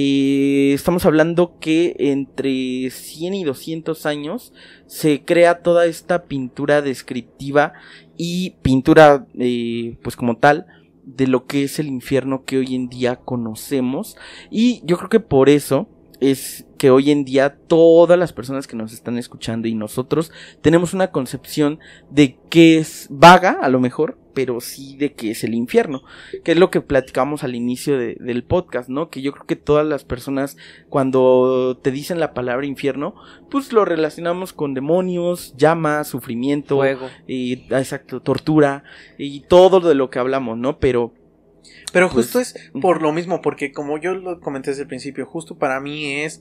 Eh, estamos hablando que entre cien y doscientos años se crea toda esta pintura descriptiva y pintura, eh, pues como tal, de lo que es el infierno que hoy en día conocemos. Y yo creo que por eso es que hoy en día todas las personas que nos están escuchando y nosotros tenemos una concepción de que es vaga, a lo mejor, pero sí de que es el infierno, que es lo que platicamos al inicio de, del podcast, ¿no? Que yo creo que todas las personas cuando te dicen la palabra infierno, pues lo relacionamos con demonios, llamas, sufrimiento, Fuego. eh, exacto, tortura y todo de lo que hablamos, ¿no? Pero Pero Pues, justo es por lo mismo, porque como yo lo comenté desde el principio, justo para mí es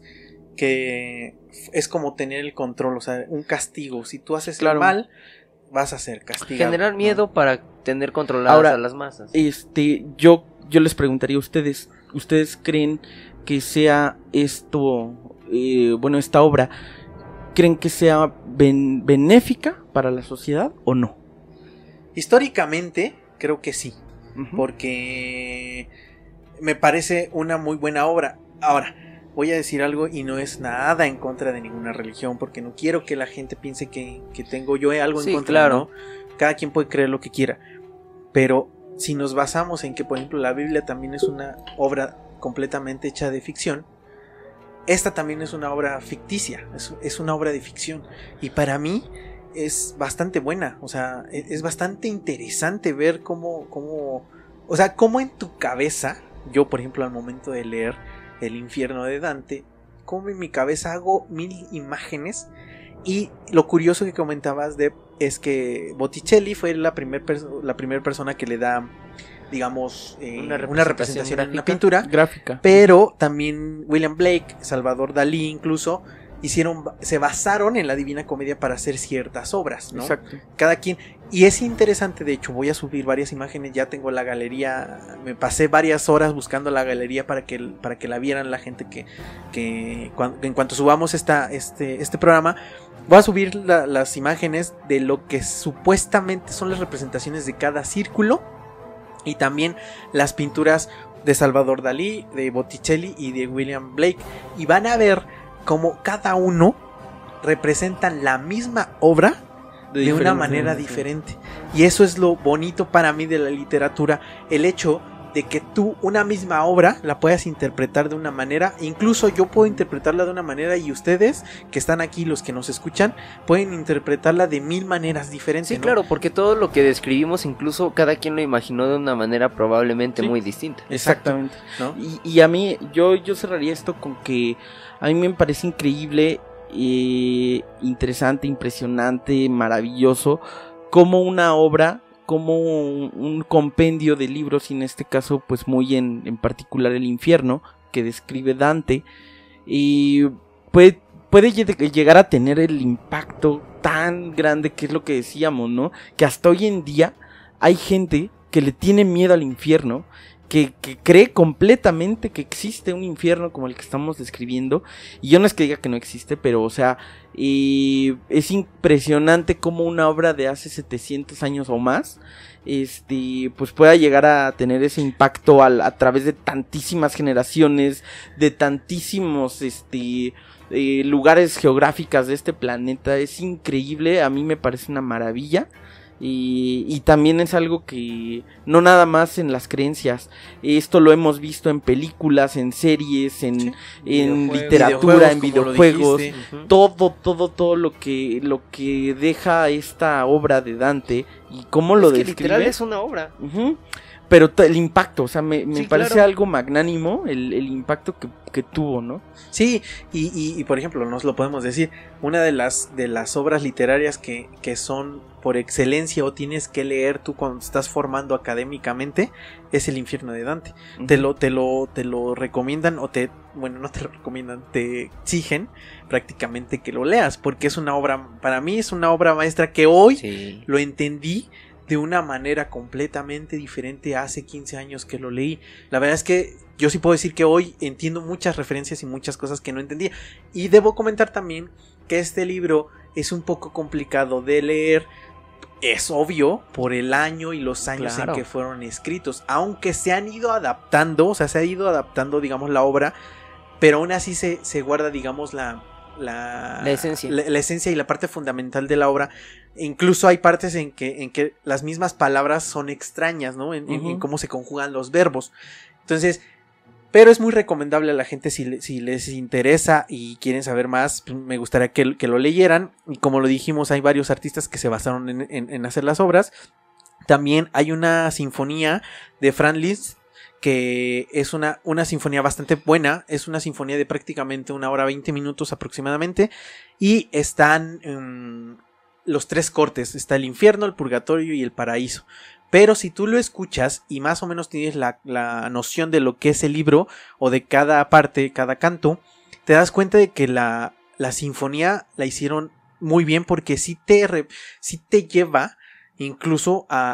que es como tener el control, o sea, un castigo. Si tú haces Claro. el mal, vas a ser castigado. Generar ¿no? miedo para tener controladas Ahora, a las masas. este, yo, yo les preguntaría a ustedes, ¿ustedes creen que sea esto, eh, bueno, esta obra, creen que sea ben- benéfica para la sociedad o no? Históricamente, creo que sí, Ujú. porque me parece una muy buena obra. Ahora, voy a decir algo y no es nada en contra de ninguna religión, porque no quiero que la gente piense que, que tengo yo algo en Sí, contra. claro. ¿no? Cada quien puede creer lo que quiera, pero si nos basamos en que, por ejemplo, la Biblia también es una obra completamente hecha de ficción, esta también es una obra ficticia, es, es una obra de ficción. Y para mí es bastante buena, o sea, es, es bastante interesante ver cómo, cómo, o sea, cómo en tu cabeza, yo por ejemplo al momento de leer El infierno de Dante, cómo en mi cabeza hago mil imágenes. Y lo curioso que comentabas, Deb, es que Botticelli fue la primera perso- la primer persona que le da, digamos, eh, Una representación una representación en una gráfica. pintura. Gráfica. Pero también William Blake, Salvador Dalí incluso, hicieron, se basaron en la Divina Comedia para hacer ciertas obras, ¿no? Exacto. Cada quien. Y es interesante, de hecho, voy a subir varias imágenes, ya tengo la galería, me pasé varias horas buscando la galería para que, para que la vieran la gente que, que cuando, en cuanto subamos esta, este, este programa, voy a subir la, las imágenes de lo que supuestamente son las representaciones de cada círculo y también las pinturas de Salvador Dalí, de Botticelli y de William Blake, y van a ver cómo cada uno representan la misma obra de, de una manera diferente. Y eso es lo bonito para mí de la literatura, el hecho de que tú una misma obra la puedas interpretar de una manera, incluso yo puedo interpretarla de una manera y ustedes que están aquí, los que nos escuchan, pueden interpretarla de mil maneras diferentes. Sí, ¿no? claro, porque todo lo que describimos, incluso cada quien lo imaginó de una manera probablemente Sí. muy distinta. Exactamente. ¿No? Y, y a mí, yo, yo cerraría esto con que a mí me parece increíble, eh, interesante, impresionante, maravilloso, como una obra, como un, un compendio de libros, y en este caso, pues muy en, en particular El infierno, que describe Dante, y puede, puede lle- llegar a tener el impacto tan grande, que es lo que decíamos, ¿no? Que hasta hoy en día hay gente que le tiene miedo al infierno, Que, que cree completamente que existe un infierno como el que estamos describiendo. Y yo no es que diga que no existe, pero o sea, eh, es impresionante cómo una obra de hace setecientos años o más, este, pues pueda llegar a tener ese impacto al, a través de tantísimas generaciones, de tantísimos, este, eh, lugares geográficos de este planeta. Es increíble, a mí me parece una maravilla. Y, y también es algo que no nada más en las creencias, esto lo hemos visto en películas, en series, en, Sí. en Videojuegos. literatura, en Videojuegos, como lo videojuegos, dijiste. Ujú. todo, todo, todo lo que, lo que deja esta obra de Dante y cómo lo Es que describe. literal es una obra. Ujú. Pero t- el impacto, o sea, me, me Sí, parece claro. algo magnánimo el, el impacto que, que tuvo, ¿no? Sí, y, y, y por ejemplo, nos lo podemos decir, una de las, de las obras literarias que, que son por excelencia o tienes que leer tú cuando te estás formando académicamente es El infierno de Dante. Ujú. Te lo, te lo, te lo recomiendan o te, bueno, no te lo recomiendan, te exigen prácticamente que lo leas, porque es una obra, para mí es una obra maestra que hoy Sí. lo entendí de una manera completamente diferente hace quince años que lo leí. La verdad es que yo sí puedo decir que hoy entiendo muchas referencias y muchas cosas que no entendía. Y debo comentar también que este libro es un poco complicado de leer. Es obvio por el año y los años Claro. en que fueron escritos. Aunque se han ido adaptando, o sea, se ha ido adaptando, digamos, la obra. Pero aún así se, se guarda, digamos, la... La, La esencia. la, la esencia y la parte fundamental de la obra. Incluso hay partes en que, en que las mismas palabras son extrañas, ¿no? En, en- Ujú. en cómo se conjugan los verbos. Entonces, pero es muy recomendable a la gente si, le- si les interesa y quieren saber más, pues, me gustaría que, que lo leyeran. Y como lo dijimos, hay varios artistas que se basaron en, en- en hacer las obras. También hay una sinfonía de Franz Liszt, que es una, una sinfonía bastante buena, es una sinfonía de prácticamente una hora veinte minutos aproximadamente, y están um, los tres cortes, está el infierno, el purgatorio y el paraíso. Pero si tú lo escuchas y más o menos tienes la, la noción de lo que es el libro o de cada parte, cada canto, te das cuenta de que la, la sinfonía la hicieron muy bien, porque sí te, re, sí te lleva incluso a...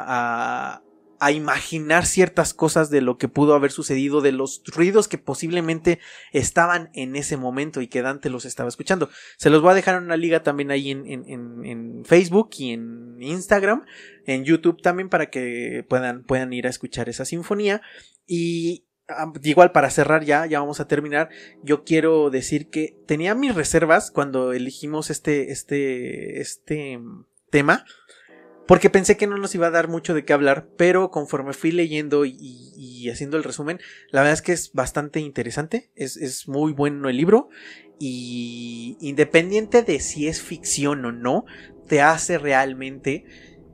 a, a a imaginar ciertas cosas de lo que pudo haber sucedido, de los ruidos que posiblemente estaban en ese momento y que Dante los estaba escuchando. Se los voy a dejar en una liga también ahí en, en, en, en Facebook y en Instagram, en YouTube también, para que puedan, puedan ir a escuchar esa sinfonía. Y igual, para cerrar ya, ya vamos a terminar, yo quiero decir que tenía mis reservas cuando elegimos este, este, este tema, porque pensé que no nos iba a dar mucho de qué hablar, pero conforme fui leyendo y, y haciendo el resumen, la verdad es que es bastante interesante, es, es muy bueno el libro, y independiente de si es ficción o no, te hace realmente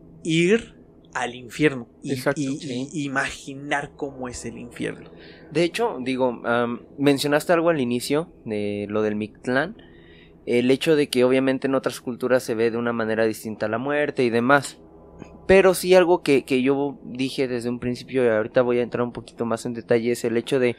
ir al infierno y, Exacto, y, sí. y imaginar cómo es el infierno. De hecho, digo, um, mencionaste algo al inicio de lo del Mictlán, el hecho de que obviamente en otras culturas se ve de una manera distinta la muerte y demás, pero sí algo que, que yo dije desde un principio y ahorita voy a entrar un poquito más en detalle es el hecho de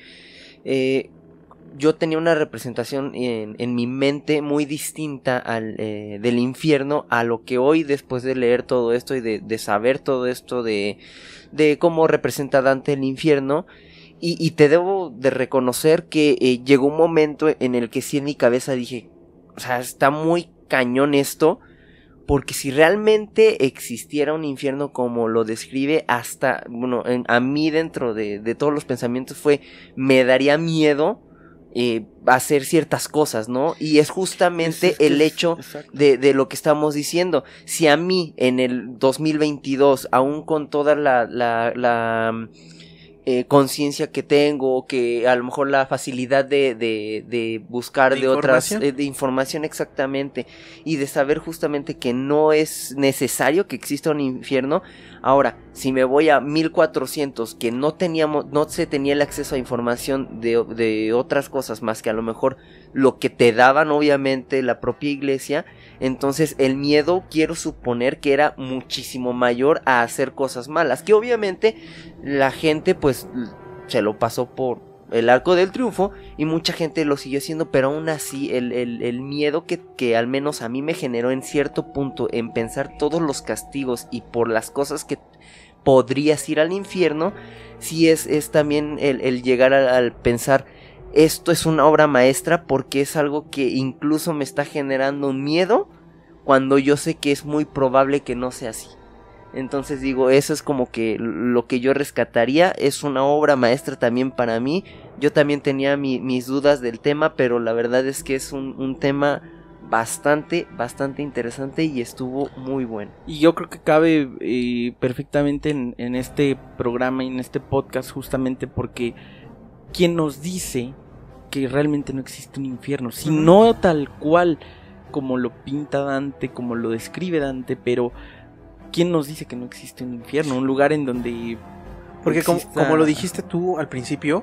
eh, yo tenía una representación en, en mi mente muy distinta al, eh, del infierno a lo que hoy, después de leer todo esto y de, de saber todo esto de, de cómo representa Dante el infierno. Y, y te debo de reconocer que eh, llegó un momento en el que sí en mi cabeza dije, o sea, está muy cañón esto, porque si realmente existiera un infierno como lo describe, hasta, bueno, en, a mí dentro de, de todos los pensamientos fue, me daría miedo Eh, hacer ciertas cosas, ¿no? Y es justamente es, es el es, hecho de, de lo que estamos diciendo. Si a mí en el dos mil veintidós, aún con toda la, la, la eh, conciencia que tengo, que a lo mejor la facilidad de, de, de buscar de, ¿De otras, información? eh, de información exactamente, y de saber justamente que no es necesario que exista un infierno. Ahora, si me voy a mil cuatrocientos, que no teníamos, no se tenía el acceso a información de, de otras cosas más que a lo mejor lo que te daban obviamente la propia iglesia, entonces el miedo quiero suponer que era muchísimo mayor a hacer cosas malas, que obviamente la gente pues se lo pasó por el arco del triunfo y mucha gente lo siguió haciendo, pero aún así el, el, el miedo que, que al menos a mí me generó en cierto punto en pensar todos los castigos y por las cosas que podrías ir al infierno, sí es, es también el, el llegar al, al pensar, esto es una obra maestra porque es algo que incluso me está generando un miedo cuando yo sé que es muy probable que no sea así. Entonces digo, eso es como que lo que yo rescataría, es una obra maestra también para mí. Yo también tenía mi, mis dudas del tema, pero la verdad es que es un, un tema bastante, bastante interesante y estuvo muy bueno. Y yo creo que cabe eh, perfectamente en, en este programa y en este podcast, justamente porque quien nos dice que realmente no existe un infierno, si no tal cual como lo pinta Dante, como lo describe Dante, pero ¿quién nos dice que no existe un infierno? Un lugar en donde... Porque exista... como, como lo dijiste tú al principio,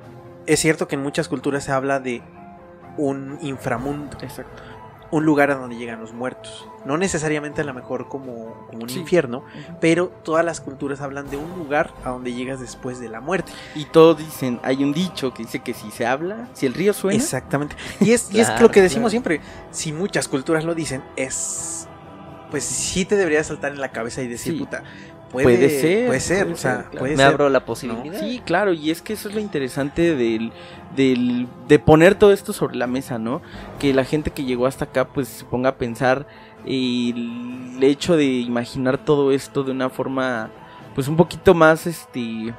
es cierto que en muchas culturas se habla de un inframundo. Exacto. Un lugar a donde llegan los muertos. No necesariamente a lo mejor como, como un Sí. infierno, Uh-huh. pero todas las culturas hablan de un lugar a donde llegas después de la muerte. Y todos dicen, hay un dicho que dice que si se habla, si el río suena... Exactamente. Y es, y es Claro, lo que decimos claro. siempre. Si muchas culturas lo dicen, es... Pues sí te debería saltar en la cabeza y decir, Sí. puta, puede, Puede ser, puede ser, puede o sea, ser, claro. puede Me ser. abro la posibilidad. Sí, claro, y es que eso es lo interesante del, del, de poner todo esto sobre la mesa, ¿no? Que la gente que llegó hasta acá pues se ponga a pensar el hecho de imaginar todo esto de una forma pues un poquito más, este,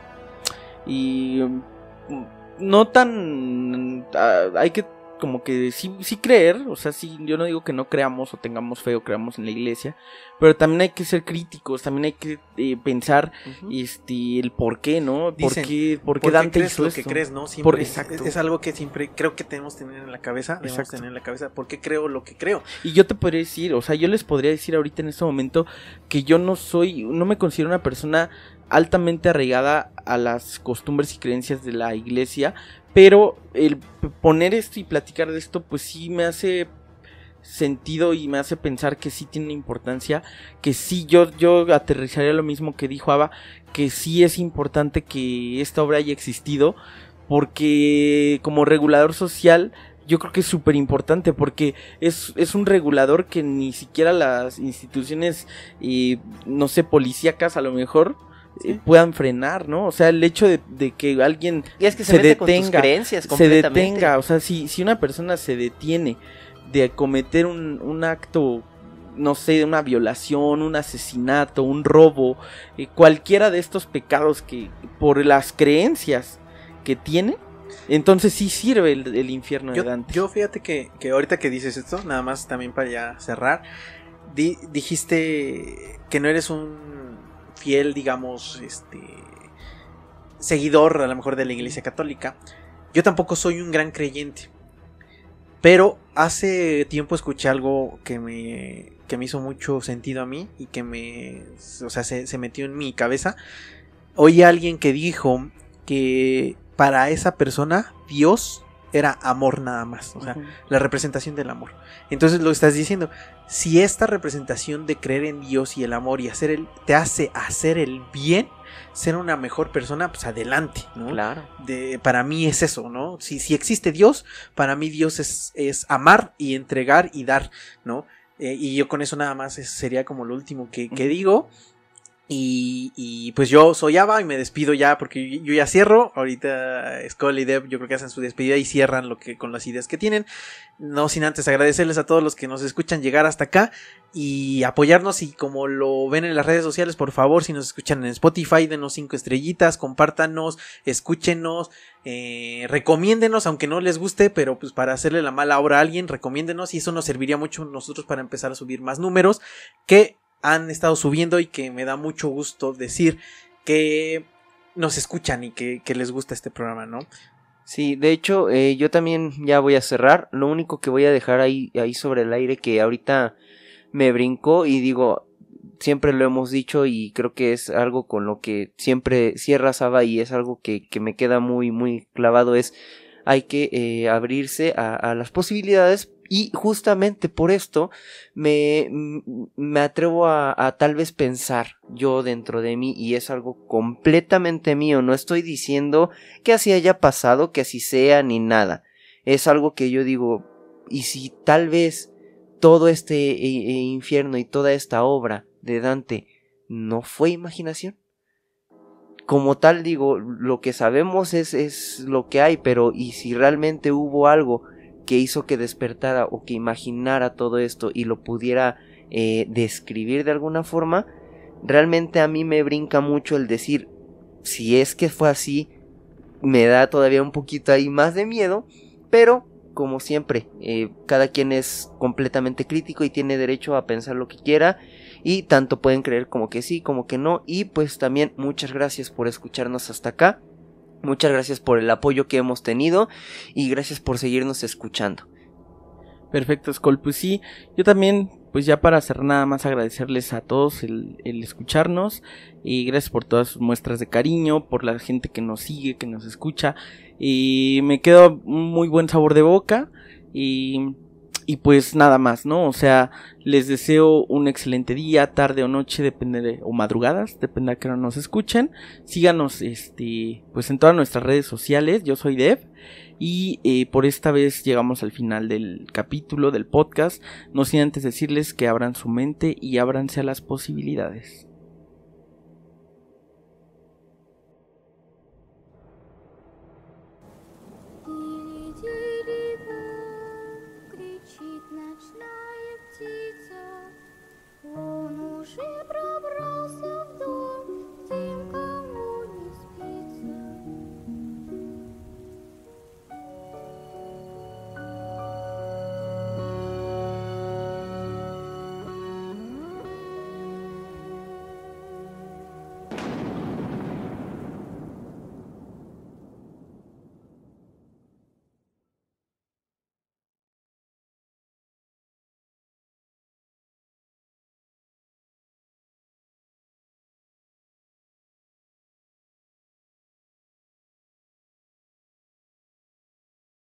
y um, no tan, uh, hay que como que sí, sí creer, o sea, sí, yo no digo que no creamos o tengamos fe o creamos en la iglesia, pero también hay que ser críticos, también hay que eh, pensar Uh-huh. este el por qué, ¿no? ¿Por Dicen, qué, por qué ¿Por qué Dante crees hizo lo esto? que crees, no? Siempre Por- es- exacto. Es, algo que siempre creo que tenemos que tener en la cabeza. Debemos Exacto. tener en la cabeza. ¿Por qué creo lo que creo? Y yo te podría decir, o sea, yo les podría decir ahorita en este momento que yo no soy, no me considero una persona altamente arraigada a las costumbres y creencias de la iglesia, pero el p- poner esto y platicar de esto, pues sí me hace sentido y me hace pensar que sí tiene importancia, que sí, yo, yo aterrizaría lo mismo que dijo Ava, que sí es importante que esta obra haya existido, porque como regulador social yo creo que es súper importante, porque es, es un regulador que ni siquiera las instituciones, eh, no sé, policíacas a lo mejor eh, puedan frenar, ¿no? O sea, el hecho de, de que alguien Y es que se, se mete con tus detenga, creencias se completamente. detenga, o sea, si, si una persona se detiene de cometer un, un acto, no sé, una violación, un asesinato, un robo, eh, cualquiera de estos pecados que por las creencias que tiene, entonces sí sirve el, el infierno Yo, de Dante. yo fíjate que, que ahorita que dices esto, nada más también para ya cerrar, di- dijiste que no eres un fiel, digamos, este seguidor a lo mejor de la Iglesia Católica. Yo tampoco soy un gran creyente, pero hace tiempo escuché algo que me, que me hizo mucho sentido a mí y que me, o sea, se, se metió en mi cabeza. Oí a alguien que dijo que para esa persona Dios era amor nada más, o sea, uh-huh. la representación del amor. Entonces lo estás diciendo, si esta representación de creer en Dios y el amor y hacer el, te hace hacer el bien, ser una mejor persona, pues adelante, ¿no? Claro. De, para mí es eso, ¿no? Si, si existe Dios, para mí Dios es, es amar y entregar y dar, ¿no? Eh, y yo con eso nada más es, sería como lo último que, que digo. Y, y pues yo soy Ava y me despido ya porque yo ya cierro. Ahorita Skull y Deb yo creo que hacen su despedida y cierran lo que con las ideas que tienen. No sin antes agradecerles a todos los que nos escuchan llegar hasta acá y apoyarnos, y como lo ven en las redes sociales, por favor, si nos escuchan en Spotify, denos cinco estrellitas, compártanos, escúchenos, eh, recomiéndenos aunque no les guste, pero pues para hacerle la mala obra a alguien, recomiéndenos, y eso nos serviría mucho a nosotros para empezar a subir más números que han estado subiendo, y que me da mucho gusto decir que nos escuchan y que, que les gusta este programa, ¿no? Sí, de hecho, eh, yo también ya voy a cerrar. Lo único que voy a dejar ahí, ahí sobre el aire, que ahorita me brincó, y digo, siempre lo hemos dicho y creo que es algo con lo que siempre cierra Saba, y es algo que, que me queda muy, muy clavado, es hay que eh, abrirse a, a las posibilidades. Y justamente por esto me, me atrevo a, a tal vez pensar yo dentro de mí, y es algo completamente mío. No estoy diciendo que así haya pasado, que así sea, ni nada. Es algo que yo digo, y si tal vez todo este eh, infierno y toda esta obra de Dante no fue imaginación. Como tal, digo, lo que sabemos es, es lo que hay, pero ¿y si realmente hubo algo que hizo que despertara o que imaginara todo esto y lo pudiera eh, describir de alguna forma? Realmente a mí me brinca mucho el decir, si es que fue así, me da todavía un poquito ahí más de miedo, pero como siempre, eh, cada quien es completamente crítico y tiene derecho a pensar lo que quiera, y tanto pueden creer como que sí, como que no. Y pues también muchas gracias por escucharnos hasta acá. Muchas gracias por el apoyo que hemos tenido y gracias por seguirnos escuchando. Perfecto, Skull. Pues sí, yo también, pues ya para cerrar, nada más agradecerles a todos el, el escucharnos, y gracias por todas sus muestras de cariño, por la gente que nos sigue, que nos escucha, y me quedó un muy buen sabor de boca, y, y pues nada más, ¿no? O sea, les deseo un excelente día, tarde o noche, depende de, o madrugadas, depende a qué hora nos escuchen. Síganos, este, pues en todas nuestras redes sociales. Yo soy Dev, y eh, por esta vez llegamos al final del capítulo del podcast. No sin antes decirles que abran su mente y ábranse a las posibilidades.